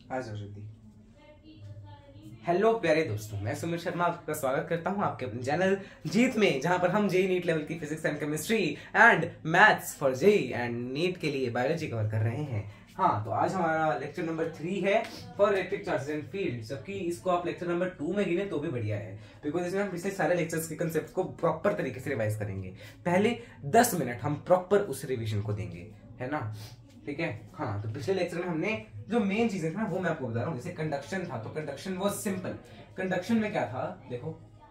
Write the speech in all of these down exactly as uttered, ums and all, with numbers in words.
आ जाओ जल्दी। हेलो प्यारे दोस्तों, मैं सुमित शर्मा आपका स्वागत करता हूं आपके अपने चैनल जीत में, जहां पर हम जेई नीट लेवल की physics and chemistry and maths for JEE and NEET के लिए बायोलॉजी कवर कर रहे हैं। हाँ, तो आज हमारा लेक्चर नंबर थ्री है for electric charges and field. जबकि इसको आप लेक्चर नंबर टू में गिने तो भी बढ़िया है, बिकॉज इसमें हम पिछले सारे लेक्चर्स के कंसेप्ट को प्रॉपर तरीके से रिवाइज करेंगे। पहले दस मिनट हम प्रॉपर उस रिविजन को देंगे, है ना, ठीक है। हाँ, तो पिछले लेक्चर में हमने जो मेन चीजें थी ना वो मैं आपको बता रहा हूँ। जैसे कंडक्शन था, तो कंडक्शन वाज सिंपल। कंडक्शन में क्या था देखो।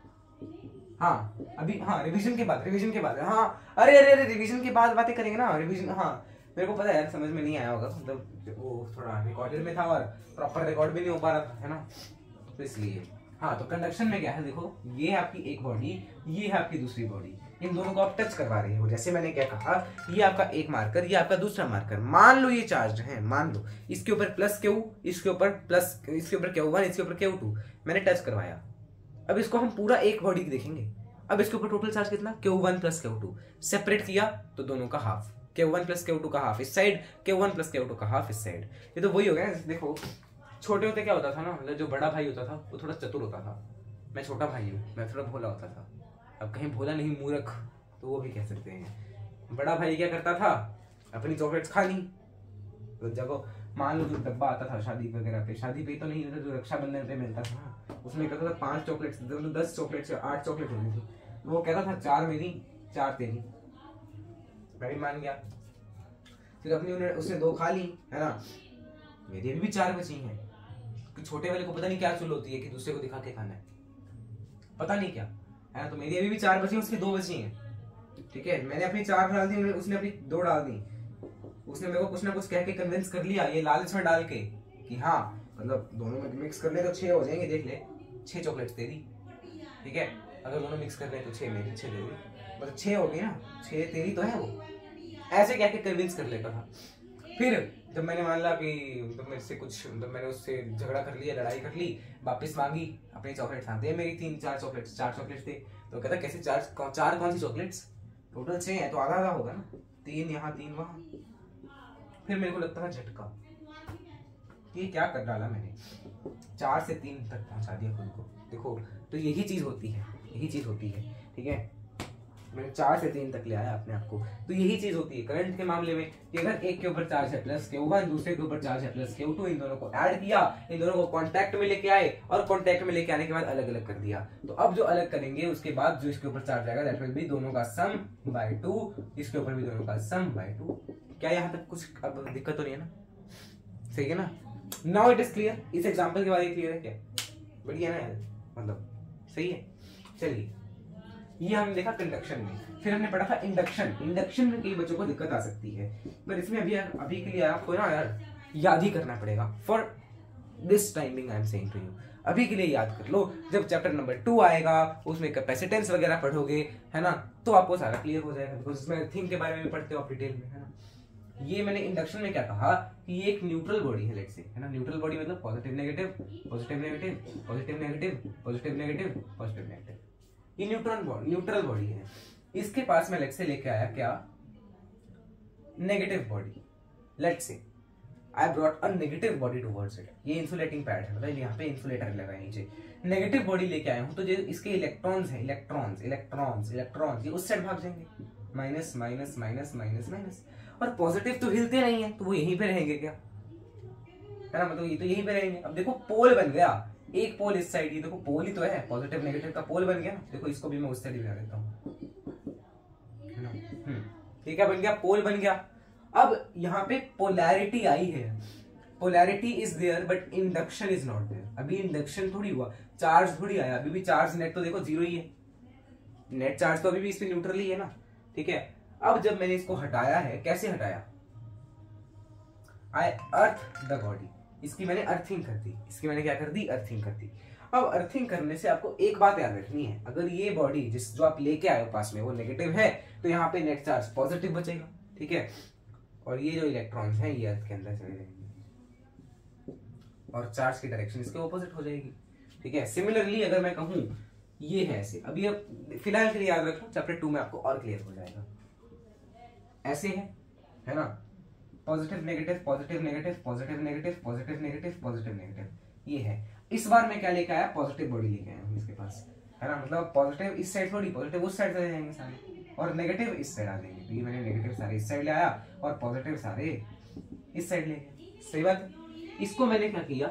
हाँ अभी, हाँ रिवीजन के बाद, रिवीजन के बाद, हाँ अरे अरे अरे रिवीजन के बाद बातें करेंगे ना। रिवीजन, हाँ मेरे को पता है यार, समझ में नहीं आया होगा, मतलब वो थोड़ा रिकॉर्डेड में था और प्रॉपर रिकॉर्ड भी नहीं हो पा रहा था, है ना, तो इसलिए। हाँ, तो कंडक्शन में क्या है देखो, ये है आपकी एक बॉडी, ये है आपकी दूसरी बॉडी, इन दोनों को आप टच करवा रहे हो। जैसे मैंने क्या कहा, ये आपका एक मार्कर, ये आपका दूसरा मार्कर। मान लो ये चार्ज है, मान लो इसके ऊपर प्लस क्यू, इसके ऊपर प्लस, इसके ऊपर क्यू वन, इसके ऊपर क्यू टू, मैंने टच करवाया। अब इसको हम पूरा एक बॉडी देखेंगे। अब इसके ऊपर टोटल चार्ज कितना, q one plus q two. Separate किया तो दोनों का half, q one plus q two का हाफ इस side, q one plus q two का हाफ इस साइड। ये तो वही हो गया। देखो छोटे होते क्या होता था ना, मतलब जो बड़ा भाई होता था वो थोड़ा चतुर होता था। मैं छोटा भाई हूँ, मैं थोड़ा भोला होता था। अब कहीं भोला नहीं, मूर्ख तो वो भी कह सकते हैं। बड़ा भाई क्या करता था, अपनी चॉकलेट्स खा ली। तो जब मान लो जो डब्बा आता था शादी वगैरह पे, शादी पे तो नहीं, जो रक्षाबंधन पे मिलता था, उसमें कहता था पांच चॉकलेट्स, दस चॉकलेट्स या आठ चॉकलेट होती थी। तो वो कहता था चार मेरी चार तेरी, मैं भी मान गया। फिर अपनी उसने दो खा ली, है ना, मेरी अभी भी चार बची हैं। छोटे वाले को पता नहीं क्या चुल होती है कि दूसरे को दिखा के खाना है, पता नहीं क्या, है ना। तो मेरी अभी भी चार बची, उसकी दो बची हैं, ठीक है। मैंने अपनी चार डाल दी, उसने अपनी दो डाल दी। उसने मेरे को कुछ ना कुछ कह के कन्विंस कर लिया, ये लालच में डाल के कि हाँ मतलब दोनों में मिक्स कर ले तो छह हो जाएंगे, देख ले छह चॉकलेट्स तेरी, ठीक है। अगर दोनों मिक्स कर ले तो छह मेरी, छह तेरी, मतलब छह हो गई ना, छह तेरी तो है वो, ऐसे कह के कन्विंस कर लेता था। फिर जब मैंने मान ला कि तो मेरे से कुछ, तो मैंने उससे झगड़ा कर लिया, लड़ाई कर ली, वापस मांगी अपनी चॉकलेट्स, हाँ दे मेरी तीन चार चॉकलेट्स, चार चॉकलेट्स दे। तो कहता कैसे चार, कौ, चार कौन सी चॉकलेट्स, टोटल छह है तो आधा आधा होगा ना, तीन यहाँ तीन वहां। फिर मेरे को लगता था झटका, ये क्या कर डाला मैंने, चार से तीन तक पहुंचा दिया खुद को। देखो तो यही चीज होती है, यही चीज होती है, ठीक है। मैंने चार से तीन तक ले आया अपने आप को। तो यही चीज होती है करंट के मामले में कि अगर एक के ऊपर चार्ज है प्लस क्यू वन, दूसरे के ऊपर चार्ज है प्लस क्यू टू, इन दोनों को ऐड किया, इन दोनों को कांटेक्ट में लेके आए और कांटेक्ट में लेके आने के बाद अलग अलग कर दिया। तो अब जो अलग करेंगे उसके बाद जो इसके ऊपर चार्ज आएगा दैट विल बी दोनों का सम बाय टू, इसके ऊपर भी दोनों का सम बाय टू। क्या यहाँ तक कुछ अब दिक्कत तो नहीं है ना, सही है ना। Now it is clear. इस एग्जाम्पल के बाद ये क्लियर है क्या, बढ़िया ना यार, मतलब सही है। चलिए, ये हमने देखा कंडक्शन में। फिर हमने पढ़ा था इंडक्शन। इंडक्शन में कई बच्चों को दिक्कत आ सकती है, पर इसमें अभी अभी के लिए आपको ना यार याद ही करना पड़ेगा। For this timing I am saying to you, अभी के लिए याद कर लो। जब चैप्टर नंबर टू आएगा उसमें कैपेसिटेंस वगैरह पढ़ोगे, है ना, तो आपको सारा क्लियर हो जाएगा, बिकॉज उसमें थिंग के बारे में पढ़ते हो आप डिटेल में, है ना। ये मैंने इंडक्शन में क्या कहा कि ये एक न्यूट्रल बॉडी है, लेट्स से, है ना। न्यूट्रल बॉडी मतलब positive negative, positive negative, positive negative, positive negative, positive negative. ये न्यूट्रल बॉडी, न्यूट्रल बॉडी है। इसके पास मैं लेट्स से लेके आया क्या, negative body. Let's say I brought a negative body towards it. ये इंसुलेटिंग पैड है, मतलब यहाँ पे इंसुलेटर लगा है नीचे। नेगेटिव बॉडी लेके आया हूं तो जो इसके इलेक्ट्रॉन्स हैं, इलेक्ट्रॉन्स इलेक्ट्रॉन्स इलेक्ट्रॉन्स ये उस साइड भाग जाएंगे, minus minus minus minus minus. और पॉजिटिव तो हिलते नहीं है, तो वो यहीं पे रहेंगे क्या, है ना, मतलब ये तो यहीं पे रहेंगे। अब देखो पोल बन गया, एक पोल इस साइड, ये देखो पोल ही तो है, पॉजिटिव नेगेटिव का पोल बन गया। देखो इसको भी मैं उस साइड बना देता हूँ, ये क्या बन गया, पोल बन गया। अब यहाँ पे पोलैरिटी आई है, polarity is there but induction is not there. अभी इंडक्शन थोड़ी हुआ, चार्ज थोड़ी आया, अभी भी चार्ज नेट तो देखो जीरो ही है, नेट चार्ज तो अभी भी इस पे न्यूट्रल ही है ना, ठीक है। अब जब मैंने इसको हटाया है, कैसे हटाया, आई अर्थ द बॉडी, इसकी मैंने अर्थिंग कर दी, इसकी मैंने क्या कर दी, अर्थिंग कर दी। अब अर्थिंग करने से आपको एक बात याद रखनी है, अगर ये बॉडी जिस जो आप लेके आए हो पास में वो नेगेटिव है तो यहाँ पे नेट चार्ज पॉजिटिव बचेगा, ठीक है। और ये जो इलेक्ट्रॉन्स हैं ये अर्थ के अंदर चले जाएंगे और चार्ज की डायरेक्शन इसके ऑपोजिट हो जाएगी, ठीक है। सिमिलरली अगर मैं कहूं ये है ऐसे, अभी अब फिलहाल के लिए याद रखो, चैप्टर टू में आपको और क्लियर हो जाएगा। ऐसे है, है ना, positive negative positive negative positive negative positive negative positive negative, ये है। इस बार मैं क्या लेके आया, पॉजिटिव बॉडी लेके आया हूँ इसके पास, है ना। मतलब पॉजिटिव इस साइड थोड़ी, पॉजिटिव उस साइड चले जाएंगे सारे, और नेगेटिव इस साइड आ जाएंगे। तो ये मैंने नेगेटिव सारे इस साइड ले आया और पॉजिटिव सारे इस साइड ले गया, सही बात है। इसको मैंने क्या किया,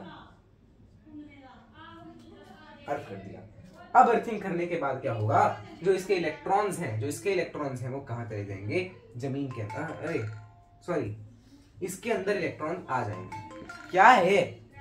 अर्थ कर दिया। अब अर्थिंग करने के बाद क्या होगा, जो इसके इलेक्ट्रॉन्स हैं जो इसके इलेक्ट्रॉन्स हैं वो कहाँ चले जाएंगे, जमीन के अंदर, अरे सॉरी इसके अंदर इलेक्ट्रॉन आ जाएंगे। क्या है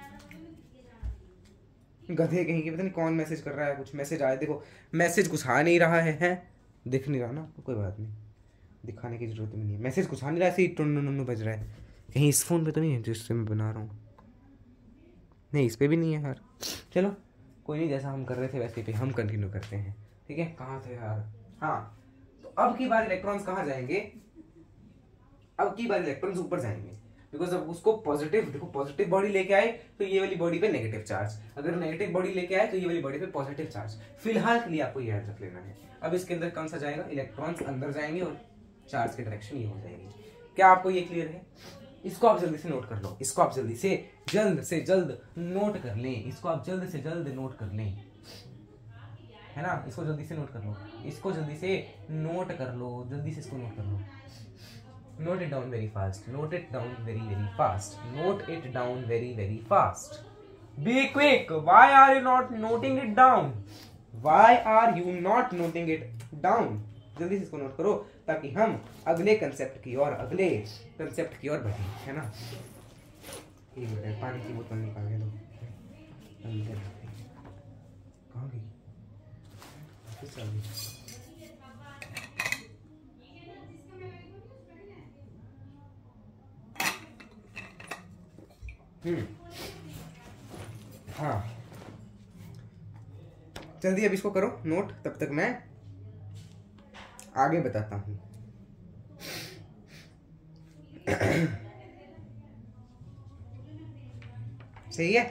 गधे कहीं के, पता नहीं कौन मैसेज कर रहा है, कुछ मैसेज आया, देखो मैसेज कुछ आ नहीं रहा है, है? दिख नहीं रहा ना, तो कोई बात नहीं, दिखाने की जरूरत नहीं है। मैसेज कुछ आ नहीं रहा, ऐसे ही टुन बज रहा है। कहीं इस फोन पे तो नहीं है जिससे मैं बना रहा हूँ, नहीं इस पे भी नहीं है यार। चलो कोई नहीं, जैसा हम कर रहे थे वैसे पे हम कंटिन्यू करते हैं, ठीक है। कहाँ थे यार, हाँ। तो अब की बार इलेक्ट्रॉन्स कहाँ जाएंगे, अब की बार इलेक्ट्रॉन्स ऊपर जाएंगे, बिकॉज अब उसको पॉजिटिव, देखो पॉजिटिव बॉडी लेके आए तो ये वाली बॉडी पे नेगेटिव चार्ज, अगर नेगेटिव बॉडी लेके आए तो ये वाली बॉडी पे पॉजिटिव चार्ज। फिलहाल के लिए आपको ये याद रख लेना है। अब इसके अंदर कौन सा जाएगा, इलेक्ट्रॉन्स अंदर जाएंगे और चार्ज की डायरेक्शन ये हो जाएगी। क्या आपको ये क्लियर है? इसको आप जल्दी से नोट कर लो, इसको आप जल्दी से जल्द से जल्द नोट कर लें, इसको आप जल्द से जल्द नोट कर लें, है ना। इसको जल्दी से नोट कर लो, इसको जल्दी से नोट कर लो, जल्दी से इसको नोट कर लो। Note it down very fast. Note it down very very fast. Note it down very very fast. Be quick. Why are you not noting it down? Why are you not noting it down? जल्दी से इसको note करो ताकि हम अगले concept की और अगले कंसेप्ट की ओर बढ़ें, है ना। एक मिनट, पानी की बोतल निकाल के दो। कहाँ गई? किस चल गई? हम्म हाँ जल्दी अब इसको करो नोट, तब तक मैं आगे बताता हूं। सही है,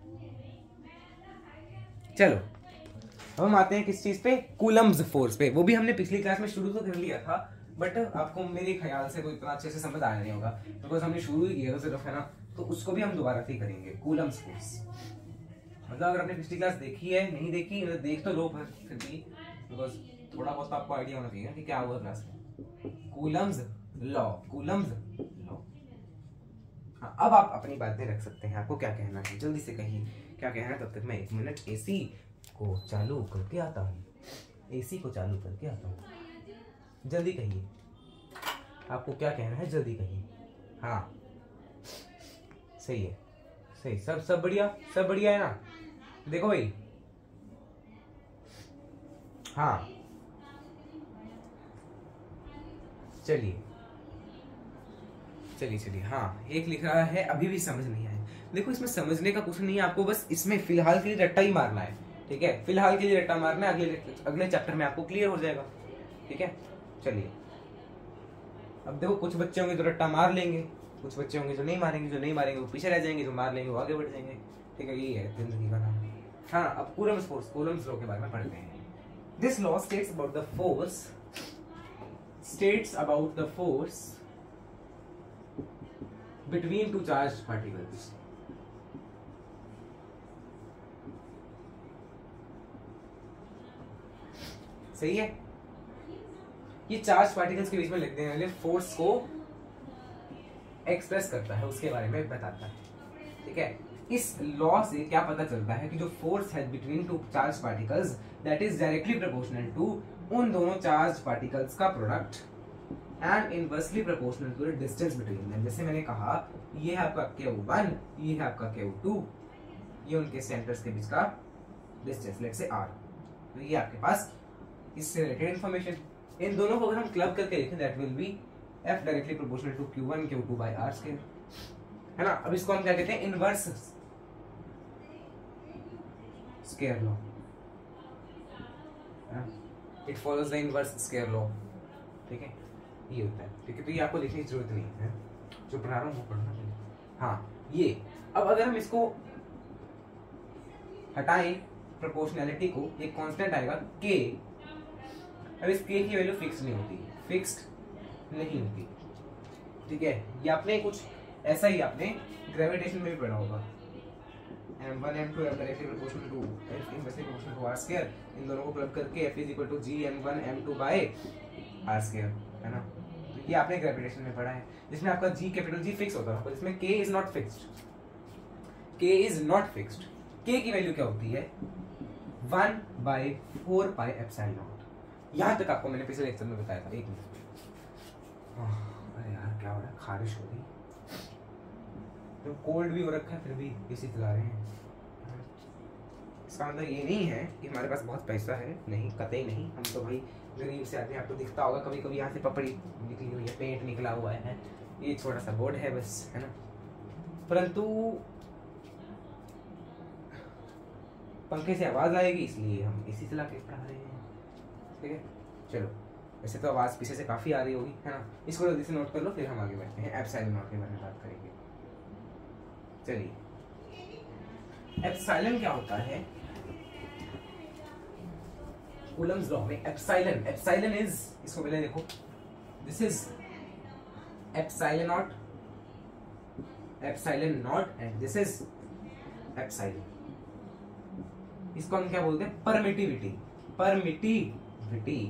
चलो अब हम आते हैं किस चीज पे, कूलम्स फोर्स पे। वो भी हमने पिछली क्लास में शुरू तो कर लिया था, बट आपको मेरे ख्याल से कोई इतना अच्छे से समझ आया नहीं होगा, बिकॉज हमने शुरू ही किया था सिर्फ, है ना। तो उसको भी हम दोबारा से करेंगे, कूलम्स फोर्स। मतलब अगर आपने पिछली क्लास देखी है, नहीं देखी, मतलब देख तो लो फिर भी, बिकॉज थोड़ा बहुत आपको आइडिया होना चाहिए कि क्या हुआ क्लास में। Coulomb's law, Coulomb's law. हाँ, अब आप अपनी बातें रख सकते हैं, आपको क्या कहना है जल्दी से कहिए, क्या कहना है। तब तक मैं एक मिनट एसी को चालू करके आता हूँ, एसी को चालू करके आता हूँ। जल्दी कहिए, आपको क्या कहना है, जल्दी कहिए। हाँ सही है, सही, सब सब बढ़िया, सब बढ़िया है ना। देखो भाई, हाँ चलिए चलिए चलिए। हाँ एक लिख रहा है अभी भी समझ नहीं आया। देखो इसमें समझने का कुछ नहीं है, आपको बस इसमें फिलहाल के लिए रट्टा ही मारना है, ठीक है। फिलहाल के लिए रट्टा मारना है, अगले अगले चैप्टर में आपको क्लियर हो जाएगा, ठीक है। चलिए अब देखो, कुछ बच्चे होंगे जो रट्टा मार लेंगे, कुछ बच्चे होंगे जो नहीं मारेंगे, जो नहीं मारेंगे वो पीछे रह जाएंगे, जो मार लेंगे वो आगे बढ़ जाएंगे, ठीक है। यही है जिंदगी का नाम। हाँ अब कूलम्स फोर्स, कूलम्स लॉ के बारे में पढ़ते हैं। This law states about the force states about the force between two charge particles. सही है, ये चार्ज पार्टिकल्स के बीच में लिख देने वाले फोर्स को एक्सप्रेस करता है, उसके बारे में बताता है, ठीक है। इस लॉ से क्या पता चलता है कि जो फोर्स है between two charge particles that is directly proportional to उन दोनों चार्ज पार्टिकल्स का product and inversely proportional to the distance between them. जैसे मैंने कहा, ये है आपका क्यू वन, ये है आपका क्यू टू, ये उनके सेंटर्स के बीच का डिस्टेंस, लेट्स से आर। तो ये आपके पास इससे रिलेटेड इंफॉर्मेशन। इन दोनों को अगर हम क्लब करके लिखें that will be F directly proportional to Q one Q two by are square, है ना। अब इसको हम क्या कहते हैं, inverse square law, it follows the inverse square law, ठीक है। ये होता है, ठीक है। तो ये आपको लिखने की जरूरत नहीं है, जो पढ़ा रहा हूँ वो पढ़ना चाहिए। हाँ ये, अब अगर हम इसको हटाएं प्रोपोर्शनैलिटी को, एक कांस्टेंट आएगा k। अब इस k की वैल्यू फिक्स नहीं होती, फिक्स्ड नहीं होती, ठीक है, ये आपने कुछ ऐसा ही आपने ग्रेविटेशन में भी पढ़ा होगा, m one m two m directly proportional to F inversely proportional to r square, इन दोनों को प्लग करके F is equal to G m one m two by r square, है ना। तो ये आपने ग्रेविटेशन में पढ़ा है, जिसमें आपका G कैपिटल G फिक्स होता है, पर इसमें K is not fixed, K is not fixed. K की वैल्यू क्या होती है, one by four pi epsilon naught. यहाँ तक आपको मैंने पिछले लेक्चर में बताया था। एक मिनट, अरे यार क्या हो रहा है, खारिश हो रही, तो कोल्ड भी हो रखा है फिर भी इसी चला रहे हैं। इसका मतलब ये नहीं है कि हमारे पास बहुत पैसा है, नहीं, कतई नहीं, हम तो भाई गरीब से आदमी। आपको दिखता होगा कभी कभी यहाँ से पपड़ी निकली हुई है, पेंट निकला हुआ है, ये छोटा सा बोर्ड है बस, है ना। परंतु पंखे से आवाज आएगी इसलिए हम इसी चला के पढ़ा रहे हैं, ठीक है। चलो, वैसे तो आवाज पीछे से काफी आ रही होगी, है ना। इसको जल्दी से नोट कर लो, फिर हम आगे बढ़ते हैं, एप्सिलॉन नॉट के बारे में बात करेंगे। चलिए, एप्सिलॉन क्या होता है, कूलम्स लॉ में एप्सिलॉन, एप्सिलॉन इज, इसको पहले देखो, this is epsilon naught, epsilon naught and this is epsilon. इसको हम क्या बोलते हैं, परमिटिविटी, परमिटिविटी,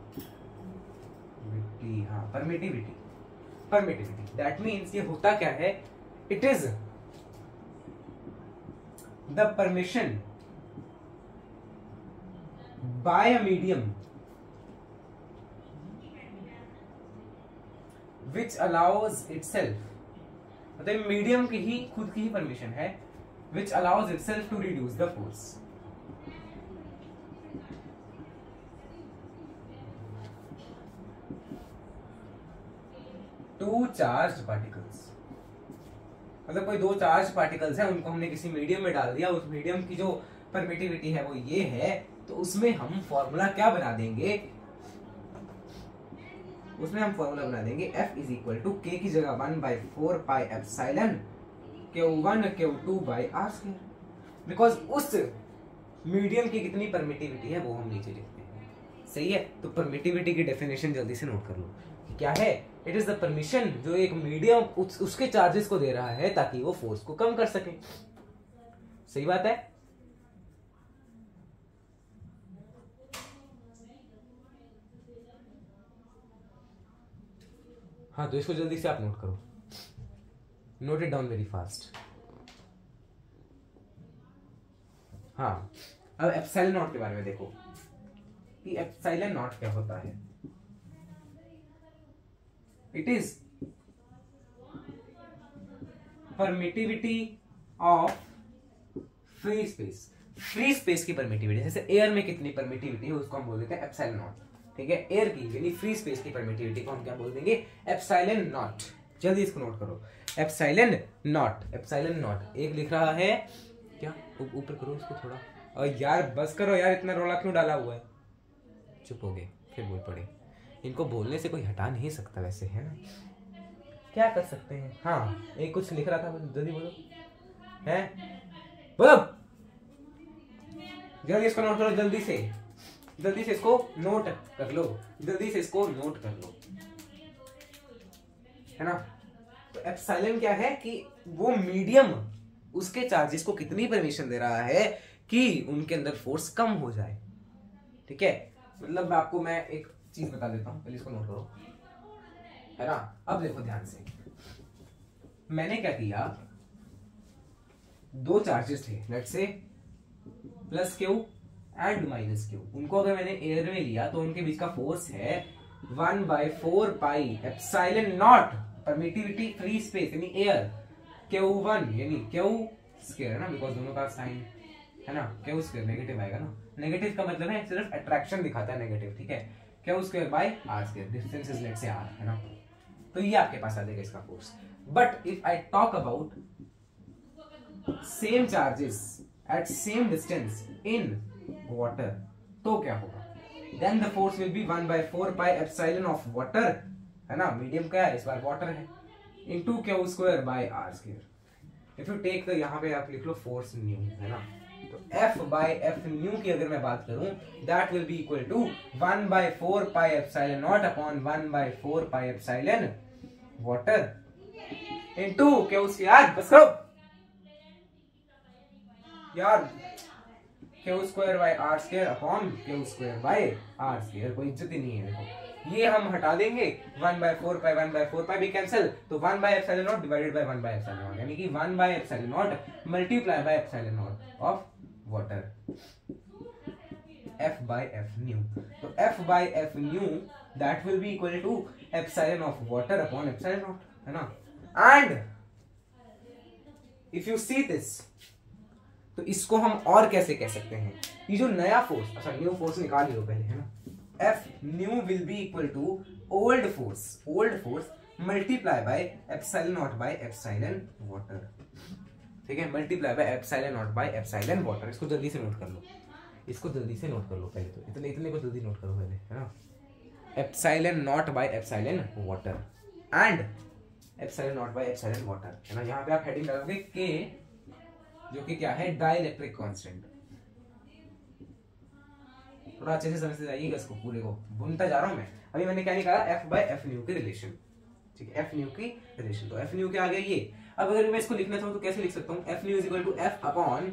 हाँ परमिटिविटी, परमिटिविटी। दैट मीन्स ये होता क्या है, it is the permission by a medium which allows itself, मतलब मीडियम की ही खुद की ही परमिशन है, which allows itself to reduce the force. Two charged particles, मतलब कोई दो चार्ज पार्टिकल्स हैं, उनको हमने किसी मीडियम में डाल दिया, उस मीडियम की जो परमिटिविटी है वो ये है, तो उसमें हम फॉर्मूला क्या बना देंगे, उसमें हम फॉर्मूला बना देंगे F is equal to K की जगह one by four pi epsilon q one Q two by r square, because उस मीडियम की कितनी परमिटिविटी है वो हम नीचे लिखते हैं, सही है। तो परमिटिविटी की डेफिनेशन जल्दी से नोट कर लो, क्या है, इट इज द परमिशन जो एक मीडियम उस, उसके चार्जेस को दे रहा है ताकि वो फोर्स को कम कर सके, सही बात है। हाँ, तो इसको जल्दी से आप नोट करो, note it down very fast. हाँ, अब एप्सिलॉन नॉट के बारे में देखो कि एप्सिलॉन नॉट क्या होता है। It is permittivity of free space, free space की परमिटिविटी, जैसे एयर में कितनी परमिटिविटी है उसको हम बोल देते हैं एप्सिलॉन नॉट, ठीक है। एयर की यानी फ्री स्पेस की परमिटिविटी को हम क्या बोल देंगे, एप्सिलॉन नॉट। जल्दी इसको नोट करो, एप्सिलॉन नॉट, एप्सिलॉन नॉट। एक लिख रहा है क्या, ऊपर करो इसको थोड़ा, और यार बस करो यार, इतना रोला क्यों डाला हुआ है, चुप हो गए, फिर बोल पड़े। इनको बोलने से कोई हटा नहीं सकता वैसे, है ना, क्या कर सकते हैं। हाँ, एक कुछ लिख रहा था, जल्दी बोलो, है बोलो, जल्दी इसको नोट करो, जल्दी से जल्दी से इसको नोट कर लो, जल्दी से इसको नोट कर लो, है ना। तो एप्सिलॉन क्या है कि वो मीडियम उसके चार्जेस को कितनी परमिशन दे रहा है कि उनके अंदर फोर्स कम हो जाए, ठीक है। मतलब आपको मैं एक चीज बता देता हूं, पहले इसको नोट करो, है ना। अब देखो ध्यान से, मैंने क्या किया, दो चार्जेस थे, let's say plus q and minus q, उनको अगर मैंने एयर में लिया तो उनके बीच का फोर्स है one by four pi epsilon naught, permittivity free space यानी एयर, क्यू वन यानी क्यू स्क्वायर, है ना, बिकॉज दोनों का साइन है ना, क्यू स्क्वायर नेगेटिव आएगा ना, नेगेटिव का मतलब है सिर्फ अट्रैक्शन दिखाता है नेगेटिव, ठीक है, q square by are square, distance is let's say r, है ना। तो ये आपके पास आ जाएगा इसका force. But if I talk about same charges at same distance in water, तो क्या होगा, then the force will be one by four pi epsilon of water, है ना, मीडियम क्या है, इस बार वाटर है, into q square by are square. If you take the, यहाँ पे आप लिख लो फोर्स न्यू, है ना, तो F बाय एफ न्यू की अगर मैं बात करूं, that will be equal to one by four pi epsilon naught upon one by four pi epsilon water into q square, बस करो यार, q square by are square upon q square by are square, कोई इज्जत ही नहीं है। देखो ये हम हटा देंगे, one by four pi, one by four pi भी कैंसिल, तो one by epsilon naught divided by one by epsilon naught, यानी कि one by epsilon naught multiply by epsilon naught of water, F by F nu। तो F by F nu that will be equal to epsilon of water upon epsilon naught, है ना। And if you see this, तो इसको हम और कैसे कह सकते हैं, ये जो नया फोर्स, अच्छा न्यू फोर्स निकाल लो पहले, है ना। F nu will be equal to old force, old force multiply by epsilon naught by epsilon water, ठीक है, multiply by epsilon naught by epsilon water। इसको जल्दी से नोट कर लो, इसको जल्दी से नोट कर लो पहले, तो इतने इतने को जल्दी नोट करो पहले, है ना। Epsilon naught by epsilon water and epsilon naught by epsilon water, है ना। यहाँ पे आप हेडिंग डालोगे के, जो कि क्या है, डाइलेक्ट्रिक कांस्टेंट। थोड़ा अच्छे से समझते जाइएगा इसको, पूरे को भूनता जा रहा हूं मैं। अभी मैंने क्या निकाला, एफ बाय एफ न्यू की रिलेशन, ठीक है, एफ न्यू की रिलेशन। तो एफ न्यू क्या आ गया ये। अब अगर मैं इसको लिखना चाहूँ तो कैसे लिख सकता हूँ, F new is equal to F upon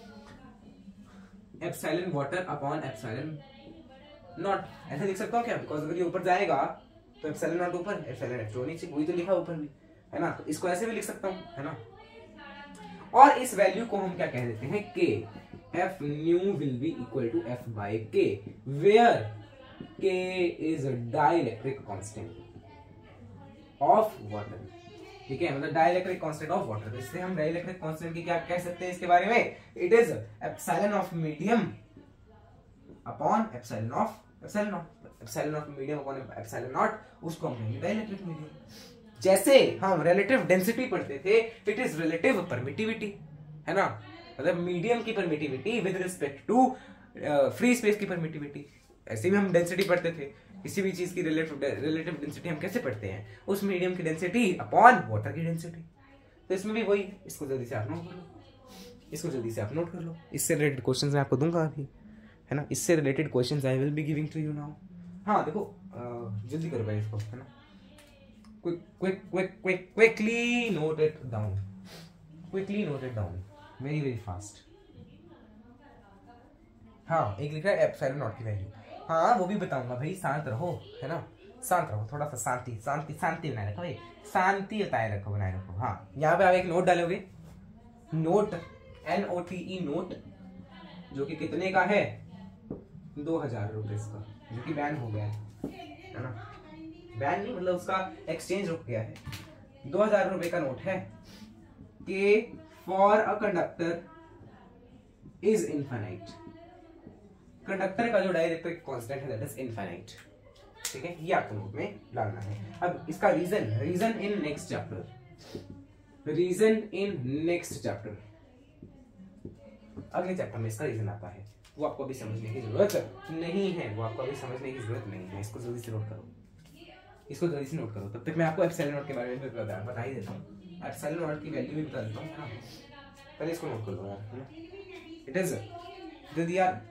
epsilon water upon epsilon naught, ऐसे लिख सकता हूँ क्या, बिकॉज अगर ये ऊपर जाएगा तो एप्सिलॉन नॉट ऊपर, एप्सिलॉन एफ नीचे, वही तो लिखा ऊपर भी, है ना। तो इसको ऐसे भी लिख सकता हूँ, है ना। और इस वैल्यू को हम क्या कह देते हैं, K. F new will be equal to F by K, where K is a dielectric constant of water, ठीक है, मतलब डाइलेक्ट्रिक कांस्टेंट ऑफ वाटर। इससे हम डाइलेक्ट्रिक कांस्टेंट की क्या कह सकते हैं इसके बारे में, it is epsilon of medium upon epsilon of epsilon naught, epsilon of medium upon epsilon naught, उसको हम कहेंगे डाइलेक्ट्रिक मीडियम। जैसे हम रिलेटिव डेंसिटी पढ़ते थे, इट इज रिलेटिव परमिटिविटी, है ना, मतलब मीडियम की permittivity with respect to free space की परमिटिविटी। ऐसे भी हम डेंसिटी पढ़ते थे, किसी भी चीज की रिलेटिव रिलेटिव डेंसिटी हम कैसे पढ़ते हैं, उस मीडियम की डेंसिटी अपॉन वाटर की डेंसिटी। तो इसमें भी वही, इसको जल्दी से आप नोट कर लो, इसको जल्दी से आप नोट कर लो। इससे रिलेटेड क्वेश्चंस मैं आपको दूंगा अभी, है ना, इससे related questions I will be giving to you now. हाँ देखो, जल्दी करो भाई इसको, है ना, quick quick quick quick quickly note it down, quickly note it down, very very fast. हाँ एक लिखा है एप्सिलॉन नॉट की वैल्यू, हाँ वो भी बताऊंगा भाई, शांत रहो, है ना, शांत रहो, थोड़ा सा शांति शांति शांति बनाए रखो भाई, शांति बताए रखो, बनाए रखो। हाँ यहाँ पे आप एक नोट डालोगे, note N O T E note, जो कि कितने का है, दो हजार रुपए का, जो कि बैन हो गया है, है ना, बैन नहीं मतलब उसका एक्सचेंज रुक गया है। दो हजार रुपए का नोट है कि for a conductor is infinite, conductor का जो डाइलेक्ट्रिक कांस्टेंट है दैट इज इनफाइनाइट, ठीक है, ये आपको नोट में डालना है। अब इसका reason, reason in next chapter, reason in next chapter, अगले चैप्टर में इसका रीजन आता है, वो आपको अभी समझने की जरूरत नहीं है, वो आपको अभी समझने की जरूरत नहीं है। इसको जल्दी से नोट करो, इसको जल्दी से नोट करो, तब तक मैं आपको एप्सिलॉन नॉट के बारे में बता बता ही देता हूँ, एप्सिलॉन नॉट की वैल्यू भी बता देता हूँ, पहले इसको नोट कर लो यार, है ना। इट इज जल्दी यार,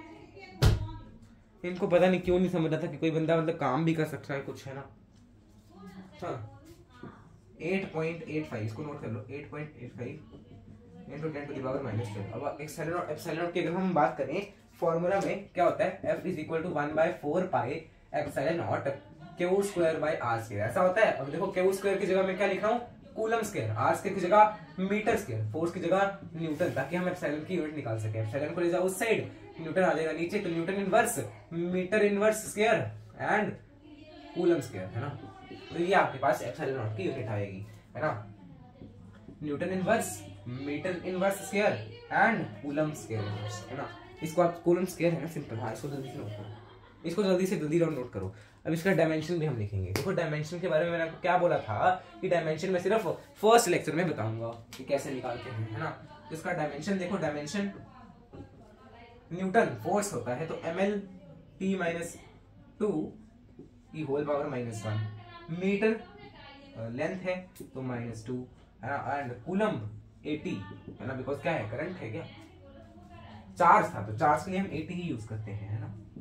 इनको पता नहीं क्यों नहीं समझ रहा था कि कोई बंदा मतलब काम भी कर सकता है कुछ, है ना। हाँ एट पॉइंट एट फाइव, इसको नोट कर लो, eight point eight five into ten to the power minus twelve. अब एप्सिलॉन एप्सिलॉन की अगर हम बात करें फॉर्मूला में क्या होता है, f is equal to one by four pi epsilon naught q square by are square, ऐसा होता है। अब देखो क्यू स्क्वायर की जगह मैं क्या लिख रहा हूँ, कूलम स्क्वायर, आर स्क्वायर की जगह मीटर स्क्वायर, फोर्स की जगह न्यूटन, ताकि हम एप्सिलॉन की यूनिट निकाल सके। एप्सिलॉन को ले जाओ उस साइड, न्यूटन आ जाएगा नीचे, तो newton inverse metre inverse square and coulomb square, है ना। तो ये आपके पास एप्सिलॉन नॉट की यूनिट आएगी, है ना, newton inverse metre inverse square and coulomb square inverse, है ना। इसको आप कूलम स्क्वायर है ना, सिंपल। हाँ इसको जल्दी से नोट करो, इसको जल्दी से जल्दी नोट करो। अब इसका डायमेंशन भी हम लिखेंगे। देखो डायमेंशन के बारे में मैंने आपको क्या बोला था कि डायमेंशन में सिर्फ फर्स्ट लेक्चर में बताऊंगा कि कैसे निकालते हैं, है ना। इसका डायमेंशन देखो, डायमेंशन न्यूटन फोर्स होता है तो M L T minus two की whole power minus one, metre length है तो minus two, and coulomb AT, है ना, बिकॉज क्या है करंट है, क्या चार्ज था तो चार्ज के लिए हम एटी ही यूज करते हैं, है ना।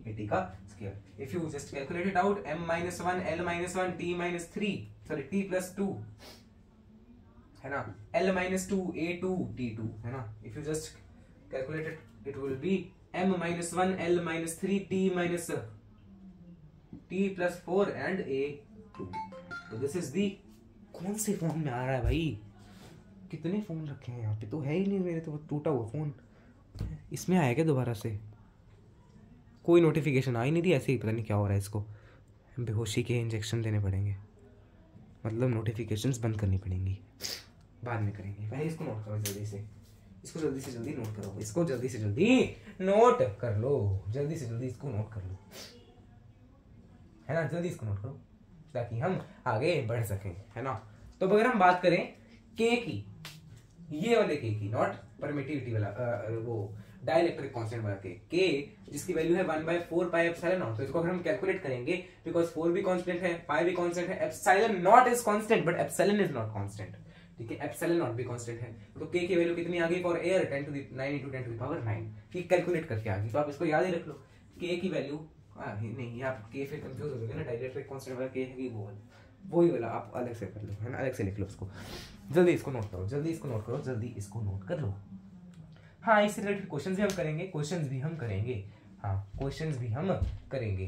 एटी का square. If you just calculate it out, m minus one, l minus one, t minus three, sorry t plus two है ना, l minus two, a two, t two है ना। If you just calculate it, it will be m minus one, l minus three, t minus t plus four and a two. तो this is the, कौन से phone में आ रहा है भाई, कितने फोन रखे हैं यहाँ पे, तो है ही नहीं मेरे, तो टूटा हुआ फोन। इसमें आया क्या दोबारा से, कोई नोटिफिकेशन आ ही नहीं थी, ऐसे ही पता नहीं क्या हो रहा है इसको। बेहोशी के इंजेक्शन देने पड़ेंगे, मतलब नोटिफिकेशंस बंद करनी पड़ेंगी, बाद में करेंगे। पहले इसको नोट करो जल्दी से, इसको जल्दी से जल्दी नोट करो, इसको जल्दी से जल्दी नोट कर लो, जल्दी से जल्दी इसको नोट कर लो, है ना, जल्दी इसको नोट करो ताकि हम आगे बढ़ सकें, है ना। तो अगर हम बात करें के की, ये वाले के की, नॉट परमिटिविटी वाला, आ, वो डाइलेक्ट्रिक कांस्टेंट वाला के, के जिसकी वैल्यू है one by four pi epsilon naught. तो इसको अगर हम कैलकुलेट करेंगे, बिकॉज फोर भी कांस्टेंट है, पाई भी कांस्टेंट है, epsilon naught is constant but epsilon is not constant, ठीक है, एप्सिलॉन नॉट भी कांस्टेंट है। तो के की वैल्यू कितनी आ गई for air, ten to the nine into ten to the power nine, ठीक, कैलकुलेट करके आ गई। तो आप इसको याद ही रख लो, के की वैल्यू, नहीं आप के फिर कंफ्यूज हो जाओगे ना, डाइलेक्ट्रिक कांस्टेंट वाला के है कि वो वाला, वही वाला आप अलग से कर लो, है ना, अलग से लिख लो उसको। जल्दी इसको नोट करो, जल्दी इसको नोट करो, जल्दी इसको नोट कर लो। हाँ, इससे रिलेटेड क्वेश्चंस भी हम करेंगे, क्वेश्चंस भी हम करेंगे, हाँ क्वेश्चंस भी हम करेंगे।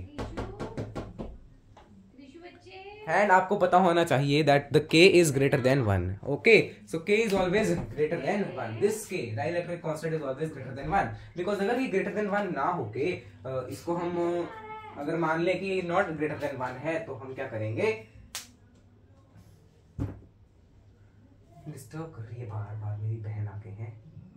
एंड आपको पता होना चाहिए that the k is greater than one, okay, so k is always greater than one, this k dielectric constant is always greater than one, because अगर ये ग्रेटर देन वन ना होके इसको हम अगर मान ले कि नॉट ग्रेटर देन वन है, तो हम क्या करेंगे, डिस्टर्ब कर रही है बार बार, मेरी बहन आके हैं।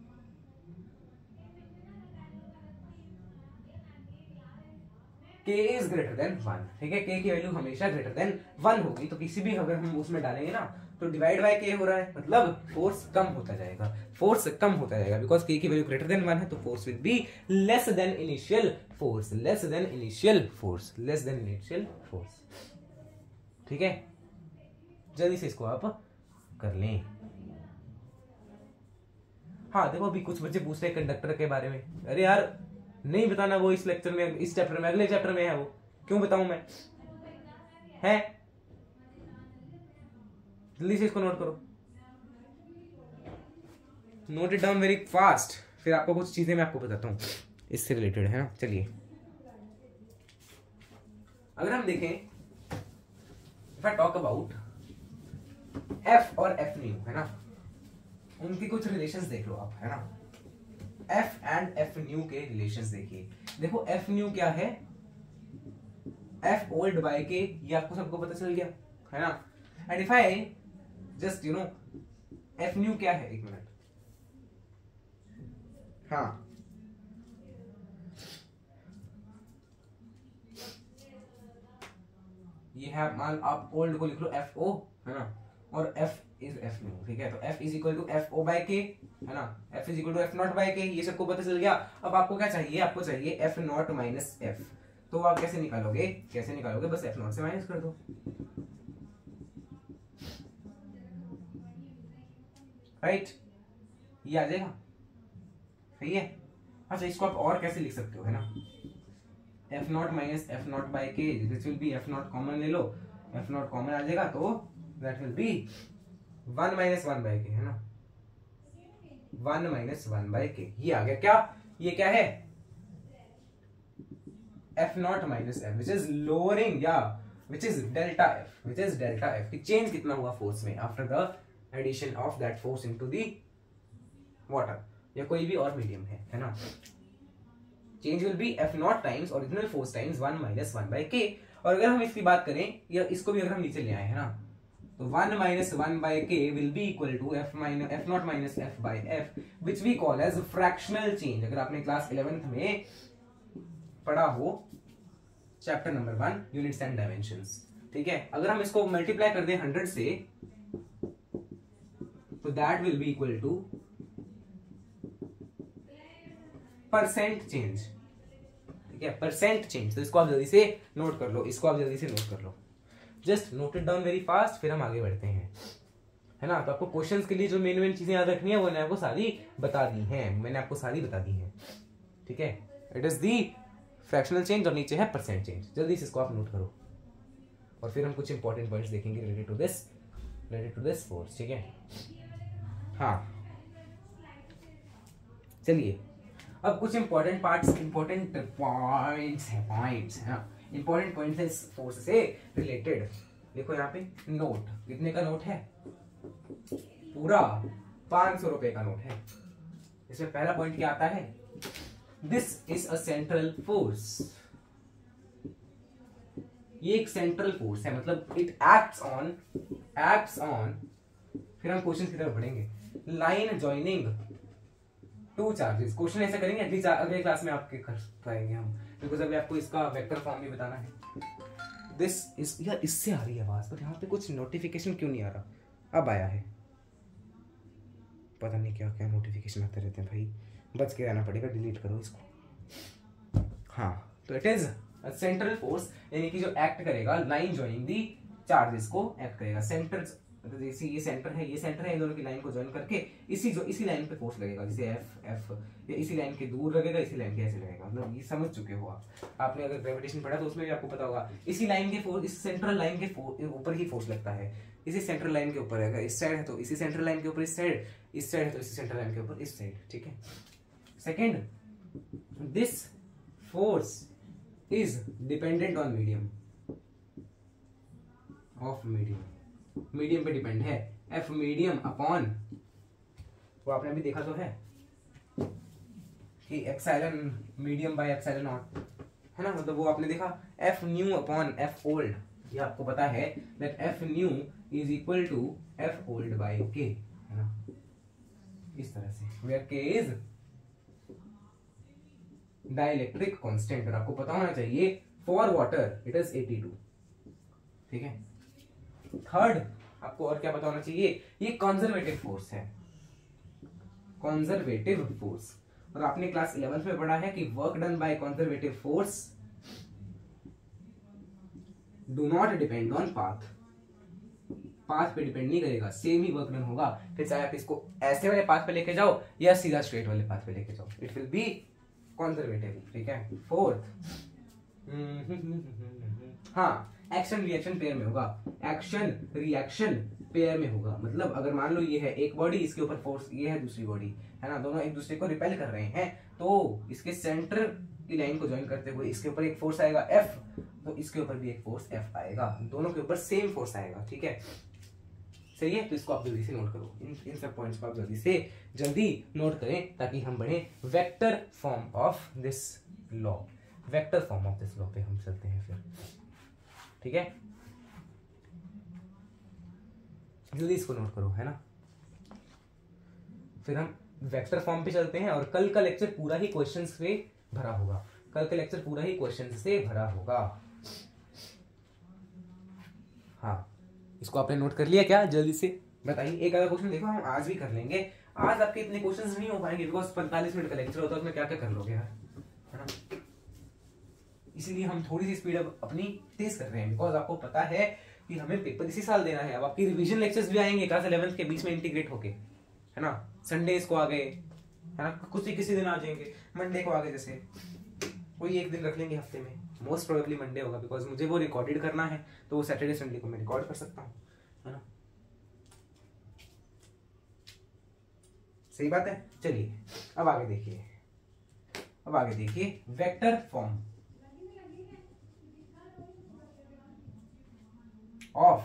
k is greater than one, ठीक है, k की वैल्यू हमेशा ग्रेटर देन वन होगी। तो किसी भी अगर हम उसमें डालेंगे ना, तो डिवाइड बाय k हो रहा है, मतलब फोर्स कम होता जाएगा, फोर्स कम होता जाएगा, बिकॉज k की वैल्यू ग्रेटर देन वन है, तो force will be less than initial force, less than initial force, less than initial force, ठीक है। जल्दी से इसको आप कर लें। हाँ देखो, अभी कुछ बच्चे पूछ रहे हैं कंडक्टर के बारे में, अरे यार नहीं बताना, वो इस लेक्चर में, इस चैप्टर में, अगले चैप्टर में है, वो क्यों बताऊं मैं, है, जल्दी से इसको नोट करो, note it down very fast, फिर आपको कुछ चीजें मैं आपको बताता हूं इससे रिलेटेड, है ना। चलिए अगर हम देखें, if I talk about F और एफ न्यू, है ना, उनके कुछ रिलेशंस देख लो आप, है ना, एफ एंड एफ न्यू के रिलेशंस देखिए। देखो एफ न्यू क्या है, एफ ओल्ड बाय के, ये आपको सबको पता चल गया, है ना। And if I just you know, F new क्या है, एक मिनट, हाँ ये है, मान आप ओल्ड को लिख लो एफ ओ, है ना, और एफ इज एफ न्यू, ठीक है। तो F is equal to F O by K, है ना, F is equal to F naught by K, ये सबको पता चल गया। अब आपको क्या चाहिए, आपको चाहिए एफ नॉट माइनस एफ, तो आप कैसे निकालोगे, कैसे निकालोगे, बस एफ नॉट से माइनस कर दो, राइट, ये आ जाएगा, सही है। अच्छा इसको आप और कैसे लिख सकते हो, है ना, F naught minus F naught by K, this will be, F naught common ले लो, एफ नॉट कॉमन आ जाएगा, तो that will be one minus one by K, है ना, one minus one by K, ये आ गया। क्या ये क्या है, F naught minus F, which is lowering, या which is delta F, which is delta F, change कितना हुआ फोर्स में after the addition of that force into the water, या कोई भी और मीडियम है, है ना। Change will be F naught times original force times one minus one by K. और अगर हम इसकी बात करें, या इसको भी अगर हम नीचे ले आए, है ना, तो one minus one by K will be equal to F minus F naught minus F by F, which we call as fractional change. अगर आपने क्लास इलेवेंथ में पढ़ा हो chapter number one, units and dimensions, ठीक है। अगर हम इसको मल्टीप्लाई कर दें हंड्रेड से, तो that will be equal to percent change, ठीक है, परसेंट चेंज। तो इसको आप जल्दी से नोट कर लो, इसको आप जल्दी से नोट कर लो, just note it down very fast, फिर हम आगे बढ़ते हैं, है ना। तो आपको क्वेश्चंस के लिए जो मेन मेन चीजें याद रखनी है वो मैंने आपको सारी बता दी हैं, मैंने आपको सारी बता दी हैं, ठीक है। It is the fractional change और नीचे है परसेंट चेंज। जल्दी से इसको आप नोट करो और फिर हम कुछ इंपॉर्टेंट पॉइंट्स देखेंगे related to this related to this force, ठीक है। हाँ चलिए अब कुछ इंपॉर्टेंट पार्ट्स इंपॉर्टेंट पॉइंट्स हैं पॉइंट्स हैं इंपॉर्टेंट पॉइंट्स हैं इस फोर्स से रिलेटेड। देखो यहाँ पे नोट, कितने का नोट है? पूरा पांच सौ रुपए का नोट है। इसमें पहला पॉइंट क्या आता है? This is a central force. ये एक सेंट्रल फोर्स है, मतलब it acts on acts on फिर हम क्वेश्चन की तरफ बढ़ेंगे। Line joining two charges. Question ऐसा करेंगे अगली अगले क्लास में आपके कर पाएंगे हम, बिकॉज अभी आपको इसका वेक्टर फॉर्म भी बताना है। दिस इस यार इससे आ रही है आवाज, पर यहाँ पे कुछ नोटिफिकेशन क्यों नहीं आ रहा? अब आया है, पता नहीं क्या क्या नोटिफिकेशन आते रहते हैं भाई, बच के रहना पड़ेगा, डिलीट करो इसको। हाँ तो इट इज सेंट्रल फोर्स, यानी कि जो एक्ट करेगा लाइन ज्वाइनिंग दी चार्जेस को एक्ट करेगा। सेंटर तो जैसे ये सेंटर है ये सेंटर है, इन दोनों की लाइन को ज्वाइन करके इसी जो इसी लाइन पे फोर्स लगेगा, जैसे एफ एफ या इसी लाइन के दूर लगेगा, इसी लाइन के ऐसे लगेगा। मतलब ये समझ चुके हो आप, आपने अगर ग्रेविटेशन पढ़ा तो उसमें भी आपको पता होगा इसी लाइन के फोर्स इस सेंट्रल लाइन के ऊपर ही फोर्स लगता है, इसी सेंट्रल लाइन के ऊपर। अगर इस साइड है तो इसी सेंट्रल लाइन के ऊपर इस साइड, इस साइड है तो इसी सेंट्रल लाइन के ऊपर इस साइड, ठीक है। Second, this force is dependent on medium of medium medium पे डिपेंड है। एफ मीडियम अपॉन, वो आपने अभी देखा तो है कि epsilon medium by epsilon naught, है ना, मतलब वो आपने देखा। F new upon F old, ये आपको पता है that F new is equal to F old by K, है ना, इस तरह से, where K is dielectric constant. और आपको पता होना चाहिए for water it is eighty two, ठीक है। थर्ड, आपको और क्या पता होना चाहिए, ये कंजर्वेटिव फोर्स है, कंजर्वेटिव फोर्स। और आपने क्लास इलेवेंथ में पढ़ा है कि work done by conservative force do not depend on path, path पे डिपेंड नहीं करेगा, सेम ही वर्क डन होगा, फिर चाहे आप इसको ऐसे वाले पाथ पे लेके जाओ या सीधा स्ट्रेट वाले पाथ पे लेके जाओ, इट विल बी कंजर्वेटिव, ठीक है। फोर्थ, हाँ, एक्शन रिएक्शन पेयर में होगा, एक्शन रिएक्शन पेयर में होगा। मतलब अगर मान लो ये है एक बॉडी, इसके ऊपर फोर्स ये है दूसरी बॉडी, है ना, दोनों एक दूसरे को रिपेल कर रहे हैं, तो इसके सेंटर की लाइन को ज्वाइन करते हुए इसके ऊपर एक फोर्स आएगा एफ, तो इसके ऊपर भी एक फोर्स एफ आएगा, दोनों के ऊपर सेम फोर्स आएगा, ठीक है, सही है। तो इसको आप जल्दी से नोट करो, इन इन सब पॉइंट्स को आप जल्दी से जल्दी नोट करें ताकि हम बढ़े vector form of this law, vector form of this law पे हम चलते हैं फिर, ठीक है। जल्दी इसको नोट करो, है ना, फिर हम वेक्टर फॉर्म पे चलते हैं। और कल का लेक्चर पूरा ही क्वेश्चंस से भरा होगा, कल का लेक्चर पूरा ही क्वेश्चंस से भरा होगा। हाँ, इसको आपने नोट कर लिया क्या? जल्दी से बताइए। एक आधा क्वेश्चन देखो हम आज भी कर लेंगे, आज आपके इतने क्वेश्चंस नहीं हो पाएंगे बिकॉज पैंतालीस मिनट का लेक्चर होता है, उसमें क्या क्या कर लोगे यार, है ना, इसीलिए हम थोड़ी सी स्पीड अब अपनी तेज कर रहे हैं, बिकॉज आपको पता है कि हमें पेपर इसी साल देना है। अब आपकी रिवीजन लेक्चर्स भी आएंगे क्लास इलेवेंथ के बीच में इंटीग्रेट होके, है ना, संडेज को आ गए, है ना, कुछ ही किसी दिन आ जाएंगे, मंडे को आ गए, जैसे कोई एक दिन रख लेंगे हफ्ते में, मोस्ट प्रोबेबली मंडे होगा बिकॉज मुझे वो रिकॉर्डेड करना है, तो वो सैटरडे संडे को मैं रिकॉर्ड कर सकता हूँ, है ना, सही बात है। चलिए अब आगे देखिए, अब आगे देखिए vector form of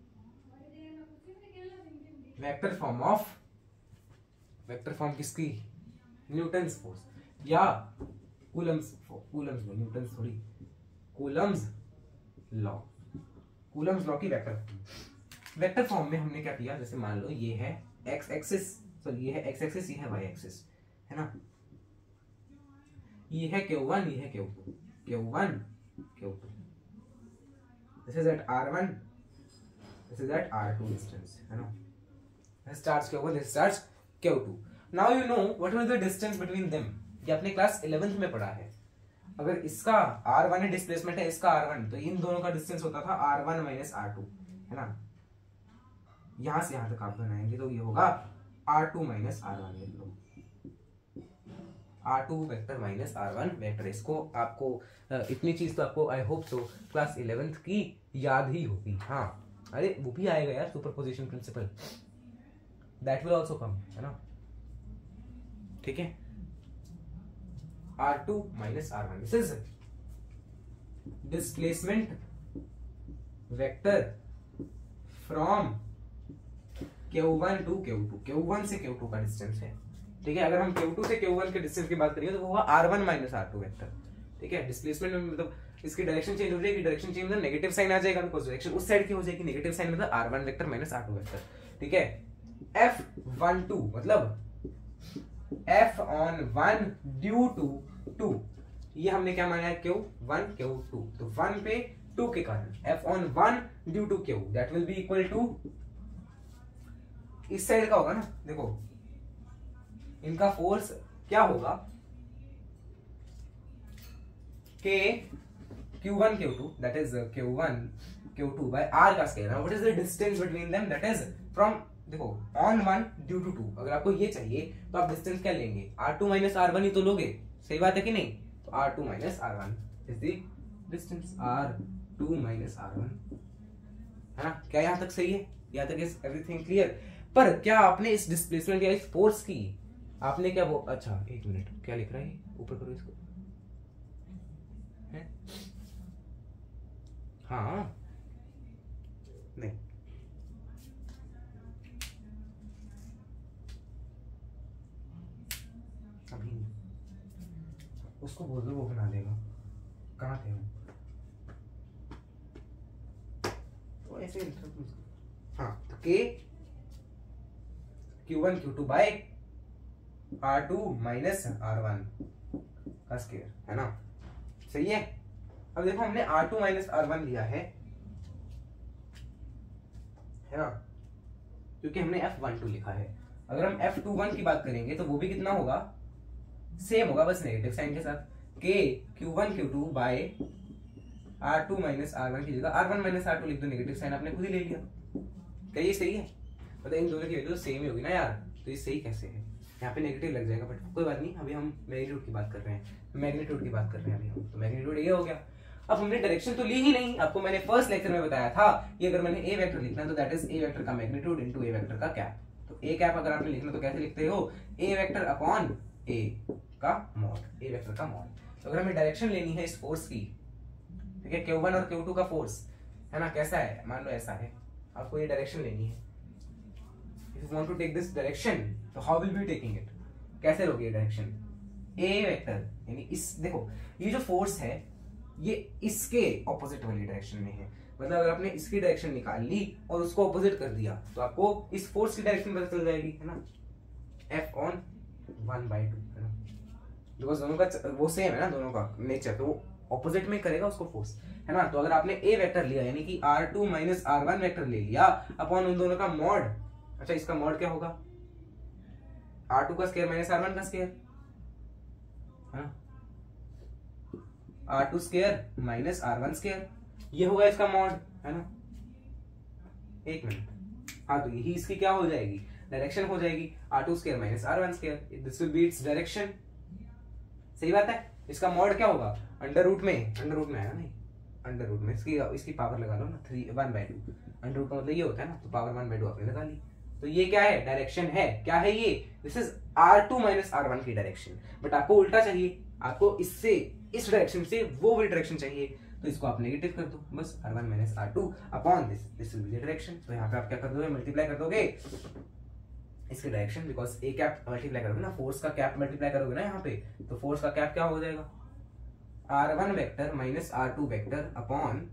vector form of vector form किसकी? न्यूटन्स फोर्स या कूलम्स कूलम्स लो न्यूटन्स थोड़ी, कूलम्स लॉ, कूलम्स लॉ की वेक्टर फॉर्म। वेक्टर फॉर्म में हमने क्या किया, जैसे मान लो ये है एक्स एक्सिस, सॉरी ये है एक्स एक्सिस, ये है वाई एक्सिस, है ना, ये है क्यू वन, ये है Q two, Q one Q two, this is at R one, this is at R two distance, है ना, this charge Q one, this charge Q two. now you know what was the distance between them, ये अपने class eleventh में पढ़ा है। अगर इसका are one है डिस्प्लेसमेंट है, इसका आर वन, तो इन दोनों का डिस्टेंस होता था R one minus are two, है ना, यहां से यहां तक आप बनाएंगे तो ये होगा R two minus are one, लिख लो, R two vector minus are one vector. इसको आपको इतनी चीज तो आपको I hope so class eleventh की याद ही होगी। हाँ अरे वो भी आएगा यार, superposition principle, that will also come, है ना। ठीक है, R two minus are one, this is displacement vector from Q one to Q two. Q one से क्यू टू का डिस्टेंस है, ठीक है। अगर हम क्यू टू से क्यू वन के डिस्टेंस की बात करेंगे तो वो होगा R one minus are two vector, ठीक है। डिस्प्लेसमेंट में मतलब इसकी डायरेक्शन चेंज हो जाएगी, डायरेक्शन चेंज मतलब नेगेटिव साइन आ जाएगा, बिकॉज़ डायरेक्शन उस साइड की हो जाएगी, नेगेटिव साइन मतलब R one vector minus are two vector, ठीक है। एफ वन टू मतलब F on one due to two, ये हमने क्या माना है, क्यू वन क्यू टू, तो वन पे टू के कारण F on one due to Q, that will be equal to, इस साइड का होगा ना, देखो इनका फोर्स क्या होगा, K Q one Q two that is Q one Q two by R का square. What is the distance between them, that is from, देखो on one due to two, अगर आपको ये चाहिए तो आप डिस्टेंस क्या लेंगे, R two minus are one ही तो लोगे, सही बात है कि नहीं। तो R two minus are one is the distance, R two minus are one, है ना। क्या यहां तक सही है, यहां तक इज एवरीथिंग क्लियर। पर क्या आपने इस डिस्प्लेसमेंट या इस फोर्स की आपने क्या वो, अच्छा एक मिनट, क्या लिख रहा है, ऊपर करो इसको, है? हाँ नहीं, अभी उसको बोल दो, वो बना देगा। कहाँ थे हम, तो ऐसे, हाँ तो K Q one Q two by R two minus are one का स्क्वायर, है ना, सही है। अब देखो हमने R two minus are one लिया है, है ना, क्योंकि हमने एफ वन टू लिखा है। अगर हम एफ टू वन की बात करेंगे तो वो भी कितना होगा, सेम होगा, बस नेगेटिव साइन के साथ, K Q one Q two by R two minus are one की जगह R one minus are two लिख दो, नेगेटिव साइन आपने खुद ही ले लिया। क्या ये सही है, मतलब इन दोनों की वैल्यू तो सेम ही होगी ना यार, तो ये सही कैसे है, यहाँ पे नेगेटिव लग जाएगा, बट कोई बात नहीं, अभी हम मैग्नीट्यूड की बात कर रहे हैं, मैग्नीट्यूड की बात कर रहे हैं अभी हम, तो मैग्नीट्यूड ये हो गया। अब हमने डायरेक्शन तो ली ही नहीं, आपको मैंने फर्स्ट लेक्चर में बताया था कि अगर मैंने ए वेक्टर लिखना है तो दैट इज ए वेक्टर का मैग्नीट्यूड इनटू ए वेक्टर का कैप। तो ए कैप अगर आपने लिखना तो कैसे लिखते हो, ए वेक्टर अपॉन ए का मॉड, ए वेक्टर का मॉड। तो अगर हमें डायरेक्शन लेनी है इस फोर्स की, ठीक है, क्यू वन और क्यू टू का फोर्स, है ना, कैसा है, मान लो ऐसा है, आपको ये डायरेक्शन लेनी है। If you want to take this direction, तो how will be taking it? कैसे लोगे ये डायरेक्शन, ए वेक्टर यानी इस, देखो ये जो फोर्स है ये इसके ऑपोजिट वाली डायरेक्शन में है, मतलब अगर आपने इसकी डायरेक्शन निकाल ली और उसको ऑपोजिट कर दिया तो आपको इस फोर्स की डायरेक्शन पता चल जाएगी, है ना, F on one by two, है ना, बिकॉज दोनों का वो सेम है ना, दोनों का नेचर, तो ऑपोजिट में करेगा उसको फोर्स, है ना। तो अगर आपने ए वेक्टर लिया यानी कि R two minus are one vector ले लिया अपॉन उन दोनों का मॉड, अच्छा इसका मॉड क्या होगा, आर टू का स्क्वायर माइनस आर वन का स्क्वायर, है ना, are two square minus are one square, ये होगा इसका मॉड, है ना। एक मिनट, हाँ तो यही इसकी क्या हो जाएगी, डायरेक्शन हो जाएगी, R two square minus are one square, this will be its direction, सही बात है। इसका मॉड क्या होगा, अंडर रूट में, अंडर रूट में आया नहीं, अंडर रूट में इसकी इसकी पावर लगा लो ना, three one by two, under root का मतलब ये होता है ना, तो पावर वन बाई टू आपने लगा ली, तो ये क्या है, डायरेक्शन है, क्या है ये, this is R two minus are one की डायरेक्शन। बट आपको उल्टा चाहिए, आपको इससे इस डायरेक्शन से वो वाली डायरेक्शन चाहिए, तो इसको आप नेगेटिव कर दो, बस R one minus are two upon this, this will be the direction. तो यहाँ पे आप क्या कर दोगे, मल्टीप्लाई कर दोगे इसके direction, because A cap multiply करोगे ना, फोर्स का कैप मल्टीप्लाई करोगे ना यहाँ पे, तो फोर्स का कैप क्या हो जाएगा, R one vector minus are two vector upon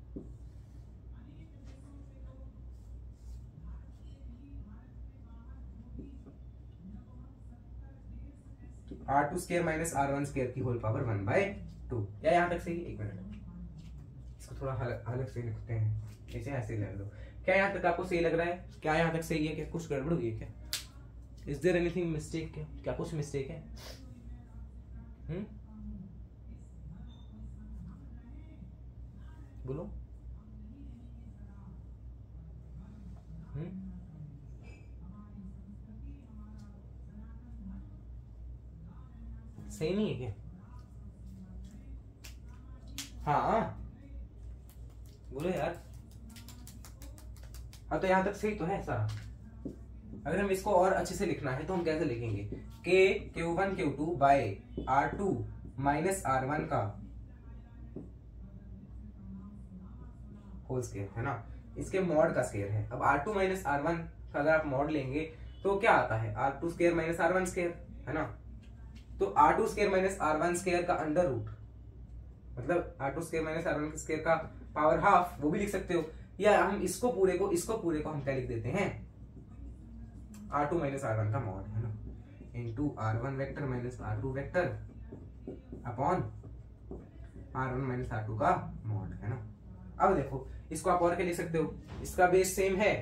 R two square minus are one square की whole power one by two. या यहाँ तक सही, एक मिनट इसको थोड़ा अलग से लिखते हैं, ऐसे ऐसे ले लो। क्या यहाँ तक आपको सही लग रहा है, क्या यहाँ तक सही है, क्या कुछ गड़बड़ हुई है क्या, इज देयर एनीथिंग मिस्टेक, क्या क्या कुछ मिस्टेक है, हम्म बोलो, हम्म सेम ही है क्या? हाँ बोलो यार। हाँ तो यहाँ तक सही तो है सारा। अगर हम इसको और अच्छे से लिखना है तो हम कैसे लिखेंगे? K Q one Q two by R two minus are one का होल स्क्वायर है ना, इसके मॉड का स्क्वायर है। अब R two minus are one का अगर आप मॉड लेंगे तो क्या आता है? R two square minus are one square है ना। तो R two square minus are one square का अंडर रूट, मतलब R two square minus are one square का पावर हाफ, वो भी लिख सकते हो। या हम इसको पूरे को इसको पूरे को हम क्या लिख देते हैं? R two minus are one का मॉड है ना, into R one vector minus are two vector upon R one minus are two का मॉड है ना। अब देखो इसको आप और क्या लिख सकते हो? इसका बेस सेम है,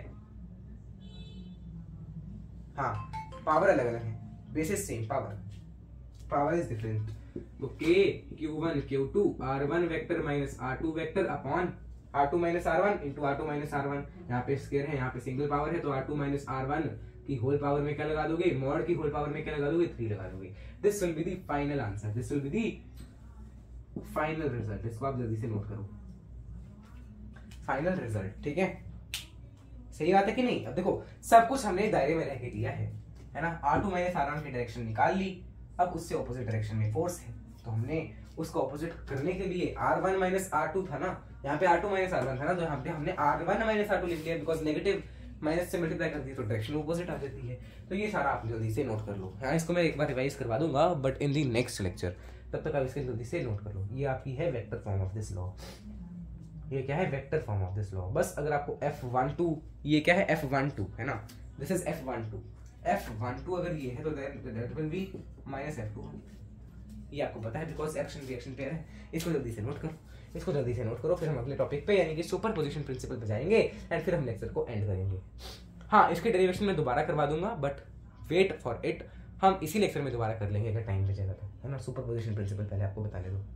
हाँ पावर अलग अलग है, base is same, power power is different. तो k Q one Q two R one vector minus are two vector upon R two minus are one into R two minus are one. यहाँ पे square है, यहाँ पे single power है, तो R two minus are one की whole power में क्या लगा दोगे? मॉड की होल पावर में क्या लगा दोगे? थ्री लगा दोगे। This will be the final answer, this will be the final result. इसको आप जल्दी से नोट करो, फाइनल रिजल्ट। ठीक है, सही बात है कि नहीं? अब देखो सब कुछ हमने दायरे में रह के दिया है है ना। Are two minus are one की डायरेक्शन निकाल ली, अब उससे ऑपोजिट डायरेक्शन में फोर्स है, तो हमने उसको ऑपोजिट करने के लिए r one minus are two था ना, यहाँ पे r two minus are one था ना, तो यहाँ पे हमने r one minus are two लिख लिया, बिकॉज नेगेटिव माइनस से मल्टीप्लाई कर दी तो डायरेक्शन ऑपोजिट आ जाती है। तो ये सारा आप जल्दी से नोट कर लो। हाँ इसको मैं एक बार रिवाइज करवा दूंगा but in the next lecture, तब तक आप इसके जल्दी से नोट कर लो। ये आपकी है vector form of this law. ये क्या है? Vector form of this law. बस अगर आपको एफ वन टू, ये क्या है? एफ वन टू है ना, this is F one two. F one two अगर ये है तो that will be minus F two. ये आपको पता है बिकॉज एक्शन रिएक्शन पेयर है। इसको जल्दी से नोट करो, इसको जल्दी से नोट करो, फिर हम अगले टॉपिक पे यानी कि सुपरपोजिशन प्रिंसिपल पे जाएंगे एंड फिर हम लेक्चर को एंड करेंगे। हाँ इसके डेरिवेशन में दोबारा करवा दूंगा बट वेट फॉर इट, हम इसी लेक्चर में दोबारा कर लेंगे अगर टाइम बचेगा तो, है ना। सुपरपोजिशन प्रिंसिपल पहले आपको बताने दो।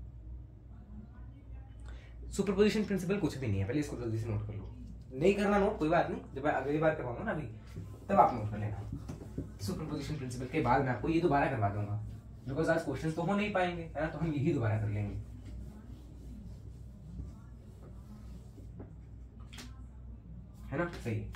सुपरपोजिशन प्रिंसिपल कुछ भी नहीं है, पहले इसको जल्दी से नोट कर लो। नहीं करना नोट कोई बात नहीं, जब मैं अगली बार करवाऊंगा ना अभी तब आप नोट कर लेना। सुपरपोजिशन प्रिंसिपल के बाद मैं आपको ये दोबारा करवा दूंगा बिकॉज आज क्वेश्चंस तो हो नहीं पाएंगे, है ना, तो हम यही दोबारा कर लेंगे। है ना, सही है।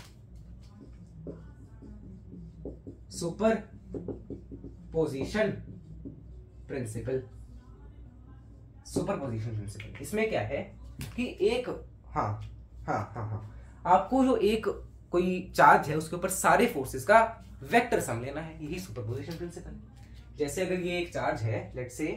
Superposition principle, superposition principle इसमें क्या है कि एक हाँ हाँ हाँ हाँ आपको जो एक कोई चार्ज है उसके ऊपर सारे फोर्सेस का वेक्टर सम लेना है, यही सुपरपोजिशन प्रिंसिपल। जैसे अगर ये एक चार्ज है लेट्स से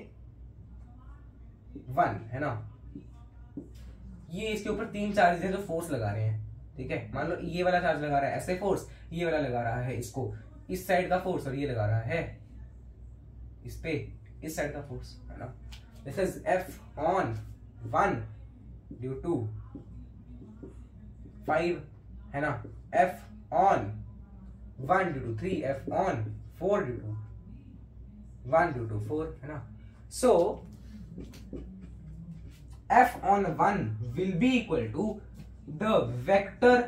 वन है ना, ये इसके ऊपर तीन चार्जेस हैं जो फोर्स लगा रहे हैं, ठीक है। मान लो ये वाला चार्ज लगा रहा है ऐसे फोर्स, ये वाला लगा रहा है इसको इस साइड का फोर्स, और ये लगा रहा है इस पे इस साइड का फोर्स, है ना। This is F on one due to five, है ना, F on one due to three, F on four due to one due to four, है ना। So F on one will be equal to the vector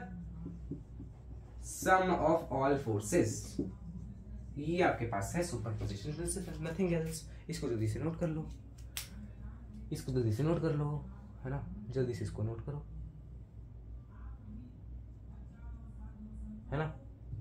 sum of all forces. ये आपके पास है superposition principle, nothing else. इसको जल्दी से note कर लो, इसको जल्दी से नोट कर लो, है ना, जल्दी से इसको नोट करो, है ना।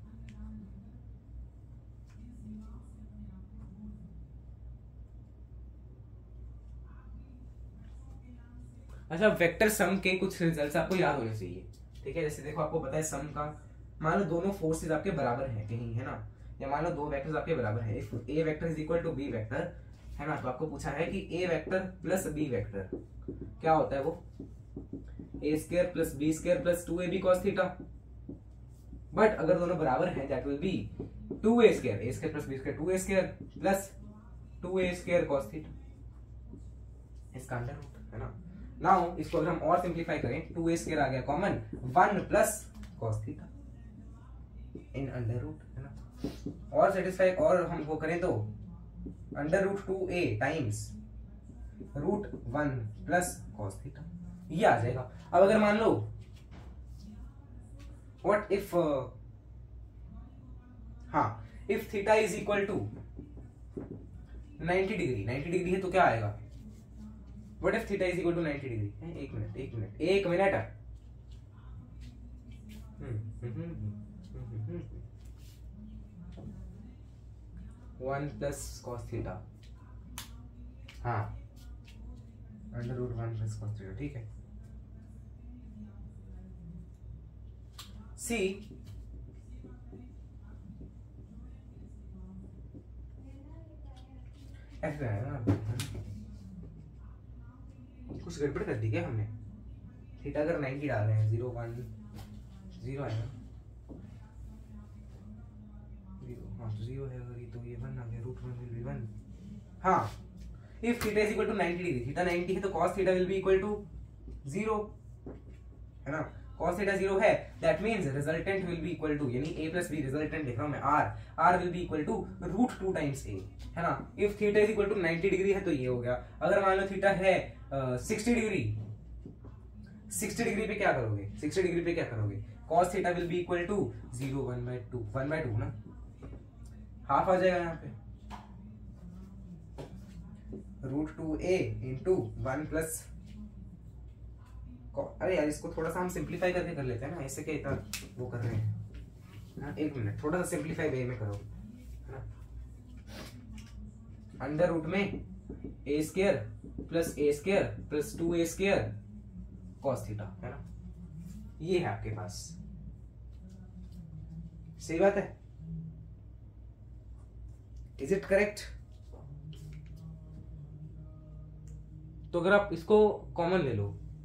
अच्छा, वेक्टर सम के कुछ रिजल्ट्स आपको याद होने चाहिए, ठीक है। जैसे देखो आपको पता है सम का, मान लो दोनों फोर्सेस आपके बराबर हैं कहीं, है ना, या मान लो दो वेक्टर्स आपके बराबर हैं, if a vector is equal to b vector, है ना, तो आपको पूछा है कि a vector plus b vector क्या होता है, वो a square plus b square plus two a b cos theta. But अगर दोनों बराबर हैं that will be two a square, a square plus b square two a square plus two a square cos theta, इसका under root, है ना। Now इसको अगर हम और सिंप्लीफाई करें, टू ए स्क्वायर आ गया common, one plus cos theta in under root, है ना। और सेटिस्फाई और हमको करें तो under root two a times root one plus cos theta, ये आ जाएगा। अब अगर मान लो व्हाट इफ हाँ if theta is equal to ninety degree, ninety degree है तो क्या आएगा? What if theta is equal to ninety degree? एक मिनट एक मिनट एक minute one plus cos theta, हाँ under root one plus cos theta, ठीक है। सी ऐसे है ना, कुछ गड़बड़ कर दी क्या हमने? थीटा अगर नाइन्टी डाल रहे हैं, जीरो वन जीरो आएगा, जीरो, हाँ तो जीरो है अगर ये, तो ये वन आ गया, root one will be one. हाँ, if theta is equal to ninety degree, theta ninety है तो cos theta will be equal to zero, है ना। cos थीटा जीरो है, that means resultant will be equal to, यानी a plus b, resultant लिख रहा हूं मैं r, r will be equal to root two times a, है ना। If theta is equal to ninety degree है तो ये हो गया। अगर मान लो थीटा है सिक्सटी डिग्री, सिक्सटी डिग्री पे क्या करोगे? सिक्सटी डिग्री पे क्या करोगे? cos theta will be equal to zero one by two, one by two ना, हाफ आ जाएगा यहाँ पे, root two a into one plus, अरे यार इसको थोड़ा सा हम सिंप्लीफाई करके कर लेते हैं ना, ऐसे क्या इतना वो कर रहे हैं ना। एक मिनट, थोड़ा सा सिंप्लीफाई वे में करो, है ना। अंडर रूट में a square plus a square plus two a square cos theta, है ना, ये है आपके पास। सही बात है, इज इट करेक्ट? तो अगर आप इसको कॉमन ले लो,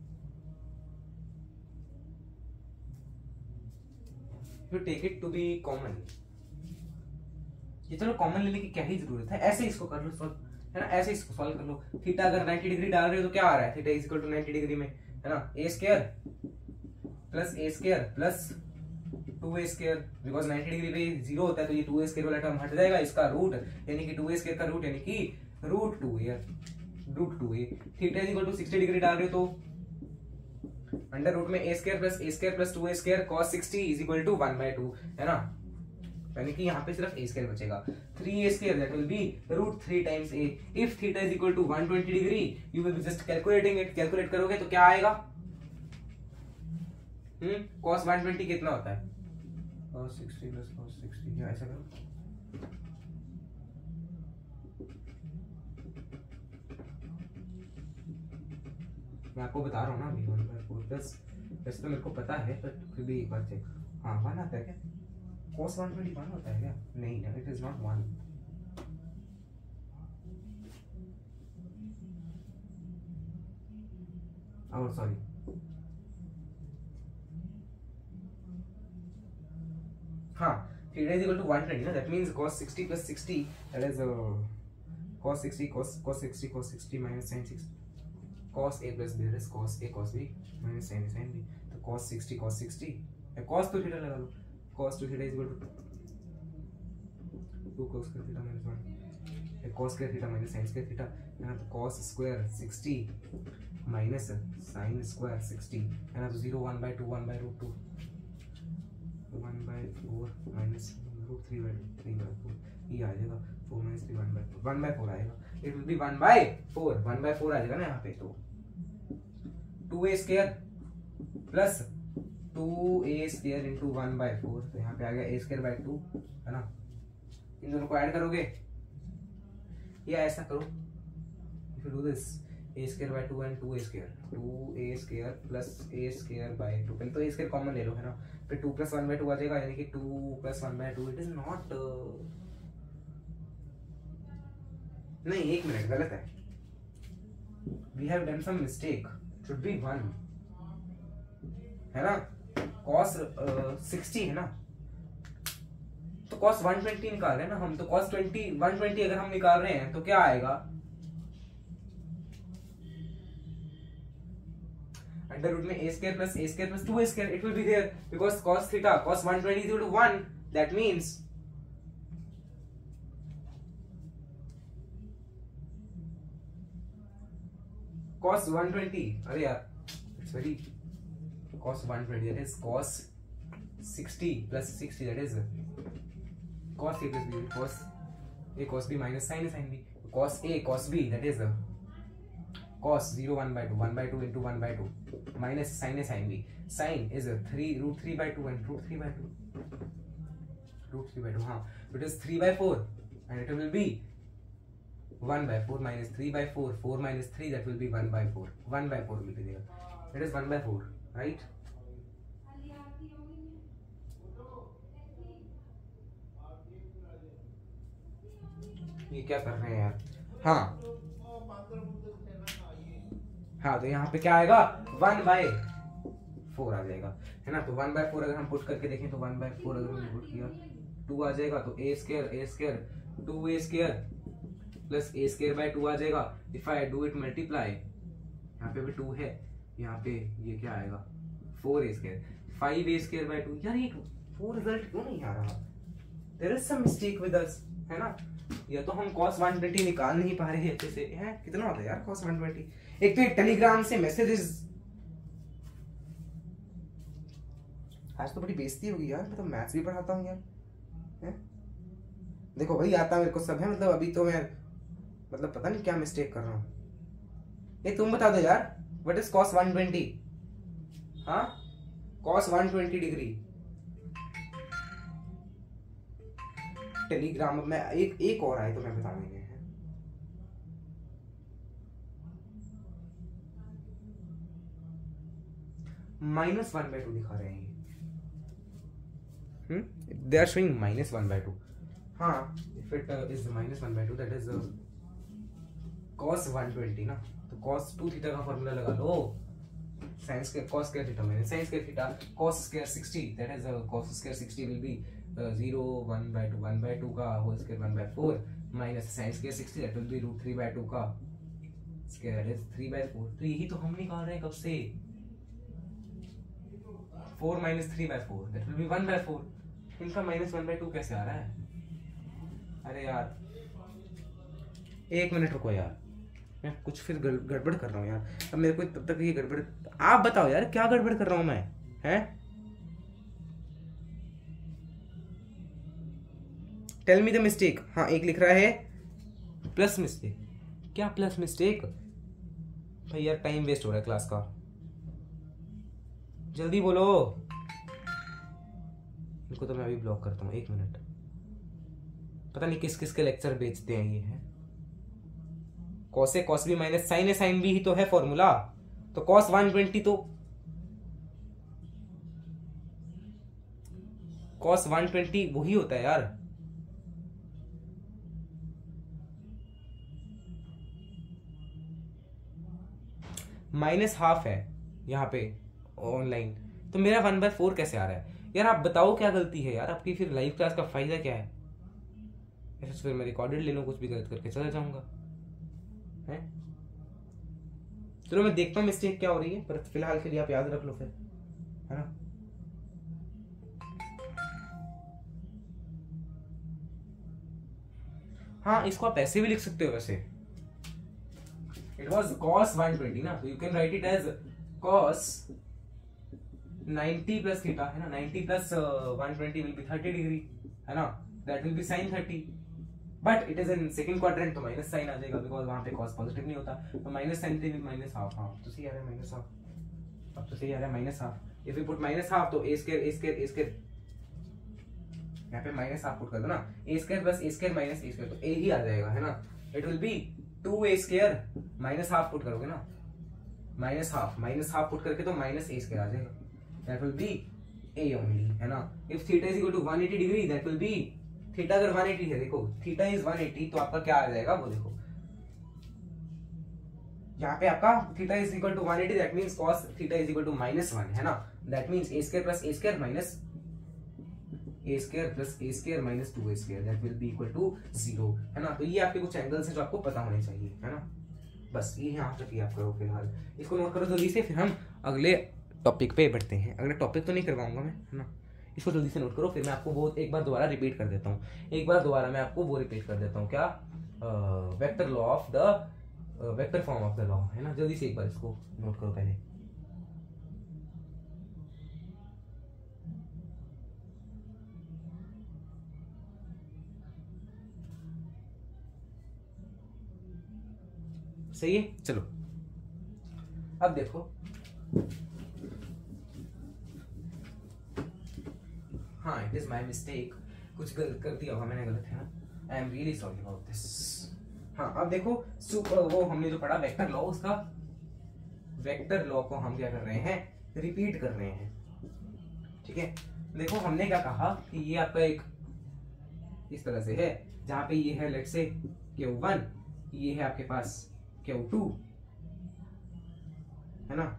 you take it to be common, ये चलो कॉमन लेने की क्या ही जरूरत है, ऐसे इसको कर लो सॉल्व, है ना, ऐसे इसको सॉल्व कर लो। थीटा अगर नाइन्टी डिग्री डाल रहे हो तो क्या आ रहा है? Theta is equal to ninety degree में, है ना, a square plus a square plus two a square, because ninety degree पे जीरो होता है तो ये टू ए स्क्वायर वाला टर्म हट जाएगा, इसका रूट यानी कि टू ए स्क्वायर का रूट यानी कि root two a, root two a. Theta is equal to sixty degree डाल रहे हो तो अंडर रूट में a square plus a square plus two a square cos sixty is equal to one by two, है ना, यानी कि यहाँ पे सिर्फ ए स्क्वायर बचेगा, three a square that will be root three times a. If theta is equal to one twenty degree you will be just calculating it, calculate करोगे तो क्या आएगा? हम्म cos वन ट्वेंटी कितना होता है? cos sixty plus cos sixty, या ऐसा करो, मैं आपको बता रहा हूँ ना, अभी वन बाई फोर प्लस, वैसे तो मेरे को पता है पर फिर भी एक बार चेक, हाँ वन आता है क्या? cos वन ट्वेंटी वन होता है क्या? नहीं ना, it is not one. Oh sorry, हाँ theta is equal to one twenty ना, that means cos sixty plus sixty, that is cos sixty cos cos sixty cos sixty minus sin sixty, cos a plus b is cos a cos b minus sin a sin b, तो cos sixty cos sixty, cos two theta लगा लो, cos two theta is equal to two cos square theta minus one, cos square theta minus sin square theta, है ना, तो cos square sixty minus sin square sixty, है ना, तो zero one by two one by root two, one by four minus root three by three by four, ये आ जाएगा four minus three one by four, one by four आएगा, it will be one by four, one by four आ जाएगा ना यहाँ पे, तो two a square plus two a square into one by four, तो यहाँ पे आ गया ए स्क्वायर बाई टू, है ना, इन दोनों को ऐड करोगे या ऐसा करो, if you do this a square by two and two a square, two a square plus a square by two, पहले तो ए स्क्वायर कॉमन ले लो, है ना, फिर two plus one by two आ जाएगा, यानी कि two plus one by two, it is not, नहीं एक मिनट गलत है, we have done some mistake, should be one, है ना, cos सिक्सटी है ना, तो cos वन ट्वेंटी निकाल रहे हैं ना हम, तो cos ट्वेंटी वन ट्वेंटी अगर हम निकाल रहे हैं तो क्या आएगा? अंडर रूट में a square plus a square plus two a square, it will be there because cos theta cos one twenty is equal to one, that means cos one twenty, अरे यार it's very, cos one twenty that is cos sixty plus sixty that is cos a plus b cos a cos b minus sin a sin b, cos a cos b that is uh, cos zero one by two, one by two into one by two minus sin a sin b. Sin is a three root three by two and root three by two. Root three by two, हाँ. It is three by four and it will be one by four minus three by four. four minus three, that will be one by four. one by four will be there. It is one by four, right? ये क्या कर रहे हैं यार? हाँ हाँ, तो यहाँ पे क्या आएगा? वन बाय फोर आ जाएगा, है ना. तो वन बाय फोर अगर हम पुट करके देखें तो वन बाय फोर अगर हमने पुट किया टू आ जाएगा. तो a square a square two a square plus a square by two आ जाएगा. If I do it multiply, यहाँ पे भी टू है, यहाँ पे ये क्या आएगा? Four a square. Five a square by two. यार ये फोर रिजल्ट क्यों नहीं आ रहा? There is some mistake with us, है ना. या तो हम cos वन ट्वेंटी निकाल नहीं पा रहे हैं अच्छे से. है कितना होता है यार cos वन ट्वेंटी? एक तो टेलीग्राम से मैसेजेस. आज तो बड़ी बेइज्जती होगी यार. मैं तो मैथ्स भी पढ़ाता हूँ यार. है देखो भाई, आता मेरे को सब है. मतलब अभी तो मैं मतलब पता नहीं क्या मिस्टेक कर रहा हूँ. ये तुम बता दो यार, what is cos one twenty? हाँ, cos one twenty degree. Telegram में एक एक और आए तो मैं बता देंगे. माइनस वन बाय टू दिखा रहे हैं. They are showing minus one by two. हाँ, if it is minus one by two that is cos one twenty ना. तो cos टू थीटा का फॉर्मूला लगा लो. sin square cos square theta minus sin square theta cos square sixty, that is cos square sixty will be zero one by two. One by two का whole square one by four minus sin square sixty, that will be root three by two का square is three by four. तो यही तो हम निकाल रहे हैं कब से. Four minus three by four, that will be one by four. इनका माइनस वन बाय टू कैसे आ रहा है? अरे यार एक मिनट रुको यार, मैं कुछ फिर गड़बड़ कर रहा हूँ यार. अब मेरे को तब तक ये गड़बड़, आप बताओ यार क्या गड़बड़ कर रहा हूँ मैं. हैं टेल मी द मिस्टेक. हाँ, एक लिख रहा है प्लस मिस्टेक. क्या प्लस मिस्टेक भाई? यार टाइम वेस्ट हो रहा है क्लास का. जल्दी बोलो. इनको तो मैं अभी ब्लॉक करता हूँ. एक मिनट. पता नहीं किस किस के लेक्चर बेचते हैं ये. है cos a cos b minus sin a sin b ही तो है फॉर्मूला. तो cos वन ट्वेंटी तो cos वन ट्वेंटी वही होता है यार. माइनस हाफ है यहाँ पे ऑनलाइन. तो मेरा वन बाय फोर कैसे आ रहा है यार? आप बताओ क्या गलती है यार आपकी. फिर लाइव क्लास का फायदा क्या है? ऐसे फिर मैं रिकॉर्डेड ले लूँ, कुछ भी गलत करके चला जाऊंगा. है चलो मैं देखता हूँ मिस्टेक क्या हो रही है, पर फिलहाल के लिए आप याद रख लो फिर, है ना. हाँ, इसको आप ऐसे भी लिख सकते हो वैसे. It was cos one twenty ना, तो you can write it as cos ninety plus theta, है ना. Ninety plus one twenty will be thirty degree, है ना. That will be sin thirty. But it is in second quadrant, तो minus sine आ जाएगा because वहां पे cos positive नहीं होता. तो minus sine three minus half. हाँ, तो सही आ रहा है माइनस हाफ. अब तो सही आ रहा है minus half. If we put minus half तो a square a square a square, यहाँ पे माइनस हाफ पुट कर दो ना. a square plus a square minus a square, तो a ही आ जाएगा, है ना. It will be two a square minus half put करोगे ना. Minus half minus half put करके तो माइनस ए स्क्वायर आ जाएगा. That will be a only, है ना. If theta is equal to one eighty degree, that will be theta अगर one eighty है, देखो थीटा इज वन एटी, तो आपका क्या आ जाएगा वो देखो. यहाँ पे आपका theta is equal to one eighty, that means cos theta is equal to minus one, है ना. That means a square plus a square minus a square plus a square minus two a square, that will be equal to zero, है ना. तो ये आपके कुछ angles हैं जो आपको पता होने चाहिए, है ना. बस ये यहाँ तक ही आप करो फिलहाल. इसको नोट करो जल्दी से, फिर हम अगले टॉपिक पे बढ़ते हैं. अगले टॉपिक तो नहीं करवाऊंगा मैं, है ना. इसको जल्दी से नोट करो, फिर मैं आपको वो एक बार दोबारा रिपीट कर देता हूँ. एक बार दोबारा मैं आपको वो रिपीट कर देता हूँ. क्या? Vector law of the vector form of the law, है ना. जल्दी से एक बार इसको नोट करो पहले. सही है। चलो अब देखो, हाँ इट इज माई मिस्टेक, कुछ गलत कर दिया होगा मैंने, गलत है ना, I am really sorry about this. हाँ अब देखो सुपर, वो हमने जो पढ़ा वेक्टर लॉ, उसका वेक्टर लॉ को हम क्या कर रहे हैं, रिपीट कर रहे हैं। ठीक है, देखो हमने क्या कहा कि ये आपका एक इस तरह से है, जहां पे ये है लेट्स से क्यू वन, ये है आपके पास क्यू टू, है ना,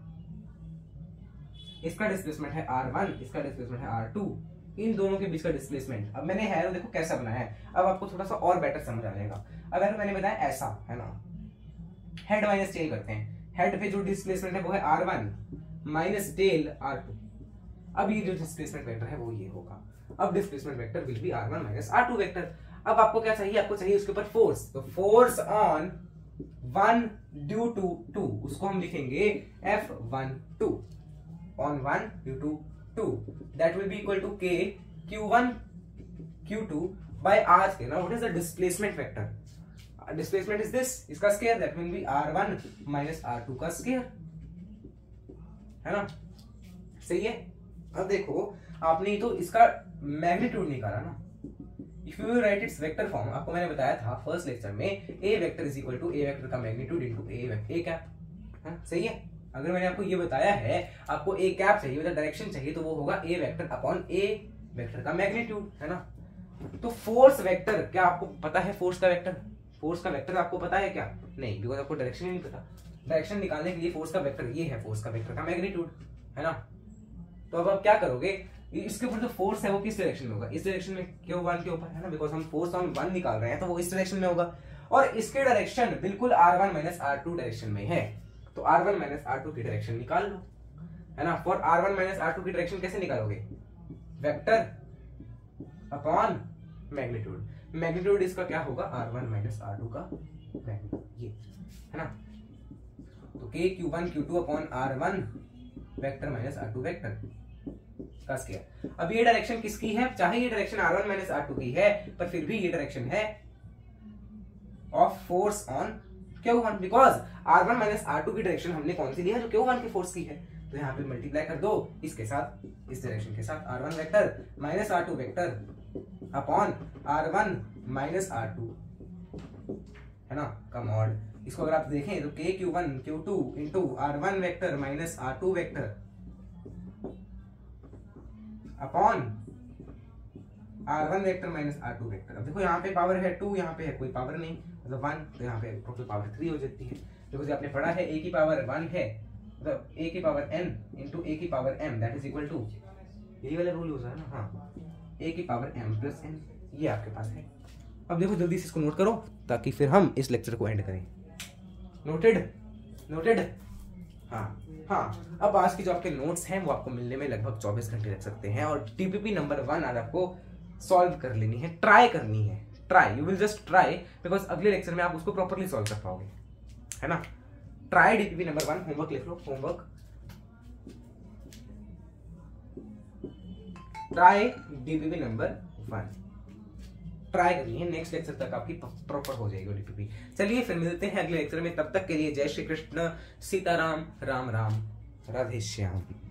इसका डिस्प्लेसमेंट है आर वन, इसका डिस्प्लेसमेंट है आर टू, इन दोनों के बीच का डिस्प्लेसमेंट। अब मैंने है देखो कैसा बनाया है, अब आपको थोड़ा सा और बेटर समझ आ जाएगा। अगर मैंने बताया ऐसा है ना, हेड माइनस टेल करते हैं, हेड पे जो डिस्प्लेसमेंट है वो है R one minus tell R two. अब ये जो डिस्प्लेसमेंट वेक्टर है वो ये होगा। अब displacement vector will be R one minus are two vector. अब आपको क्या चाहिए, आपको चाहिए उसके ऊपर फोर्स, तो force on one due to two, उसको हम लिखेंगे F one two, on one due to two, that will be equal to K Q one Q two by are square. Now what is the displacement vector, displacement is this, इसका square, that will be R one minus are two का square, है ना, सही है। अब देखो आपने तो इसका मैग्नीट्यूड निकाला ना, if you write its vector form, आपको मैंने बताया था फर्स्ट लेक्चर में, A vector is equal to A vector का magnitude into A vector, A cap, सही है। अगर मैंने आपको ये बताया है आपको ए कैप चाहिए, मतलब डायरेक्शन चाहिए, तो वो होगा A vector upon A vector का मैग्नीट्यूड, है ना। तो फोर्स वेक्टर, क्या आपको पता है फोर्स का वेक्टर, फोर्स का वेक्टर आपको पता है क्या, नहीं, बिकॉज आपको डायरेक्शन ही नहीं पता। डायरेक्शन निकालने के लिए फोर्स का वेक्टर ये है, फोर्स का वेक्टर का मैग्नीट्यूड, है ना। तो अब आप क्या करोगे, इसके ऊपर जो फोर्स है वो किस डायरेक्शन में होगा, इस डायरेक्शन में, क्यू वन के ऊपर, है ना, बिकॉज हम फोर्स ऑन वन निकाल रहे हैं, तो वो इस डायरेक्शन में होगा। और इसके डायरेक्शन बिल्कुल R one minus are two direction में है, तो R one minus are two की डायरेक्शन निकाल लो, है ना। For R one minus are two की डायरेक्शन कैसे निकालोगे, वेक्टर अपॉन मैग्नीट्यूड, मैग्नीट्यूड इसका क्या होगा, R one minus are two का मैग्नीट्यूड, ये, है ना। तो K Q one Q two upon R one vector minus are two vector का स्क्वायर। अब ये डायरेक्शन किसकी है, चाहे ये direction R one minus are two की है, पर फिर भी ये डायरेक्शन है of force on Q one, because R one minus are two की डायरेक्शन हमने कौन सी ली है, जो क्यू वन की फोर्स की है। तो यहाँ पे मल्टीप्लाई कर दो इसके साथ, इस डायरेक्शन के साथ, R one vector minus are two vector upon R one minus are two, है ना, का मॉड। इसको अगर आप देखें तो K Q one Q two into R one vector minus are two vector upon R one vector minus are two vector. अब देखो यहाँ पे पावर है टू, यहाँ पे है कोई पावर नहीं, मतलब वन, तो यहाँ पे टोटल पावर थ्री हो जाती है। देखो आपने पढ़ा है ए की पावर वन है, मतलब ए की पावर एन इंटू ए की power M, that is equal to, यही वाला रूल यूज है ना, हाँ, ए की पावर एम प्लस एन, ये आपके पास है। अब देखो जल्दी से इसको नोट करो, ताकि फिर हम इस लेक्चर को एंड करें। नोटेड, नोटेड, हाँ हाँ। अब आज की जो आपके नोट्स हैं वो आपको मिलने में लगभग चौबीस घंटे लग सकते हैं, और टीपीपी नंबर वन आज आपको सॉल्व कर लेनी है, ट्राई करनी है, try, you will just try, because अगले लेक्चर में आप उसको प्रॉपरली सॉल्व कर पाओगे, है ना। Try DPP number one, homework लिख लो, homework, try DPP number one, try करनी है, नेक्स्ट लेक्चर तक आपकी प्रॉपर हो जाएगी डीपीपी। चलिए फिर मिलते हैं अगले लेक्चर में, तब तक के लिए जय श्री कृष्ण, सीताराम, राम राम, राधे श्याम।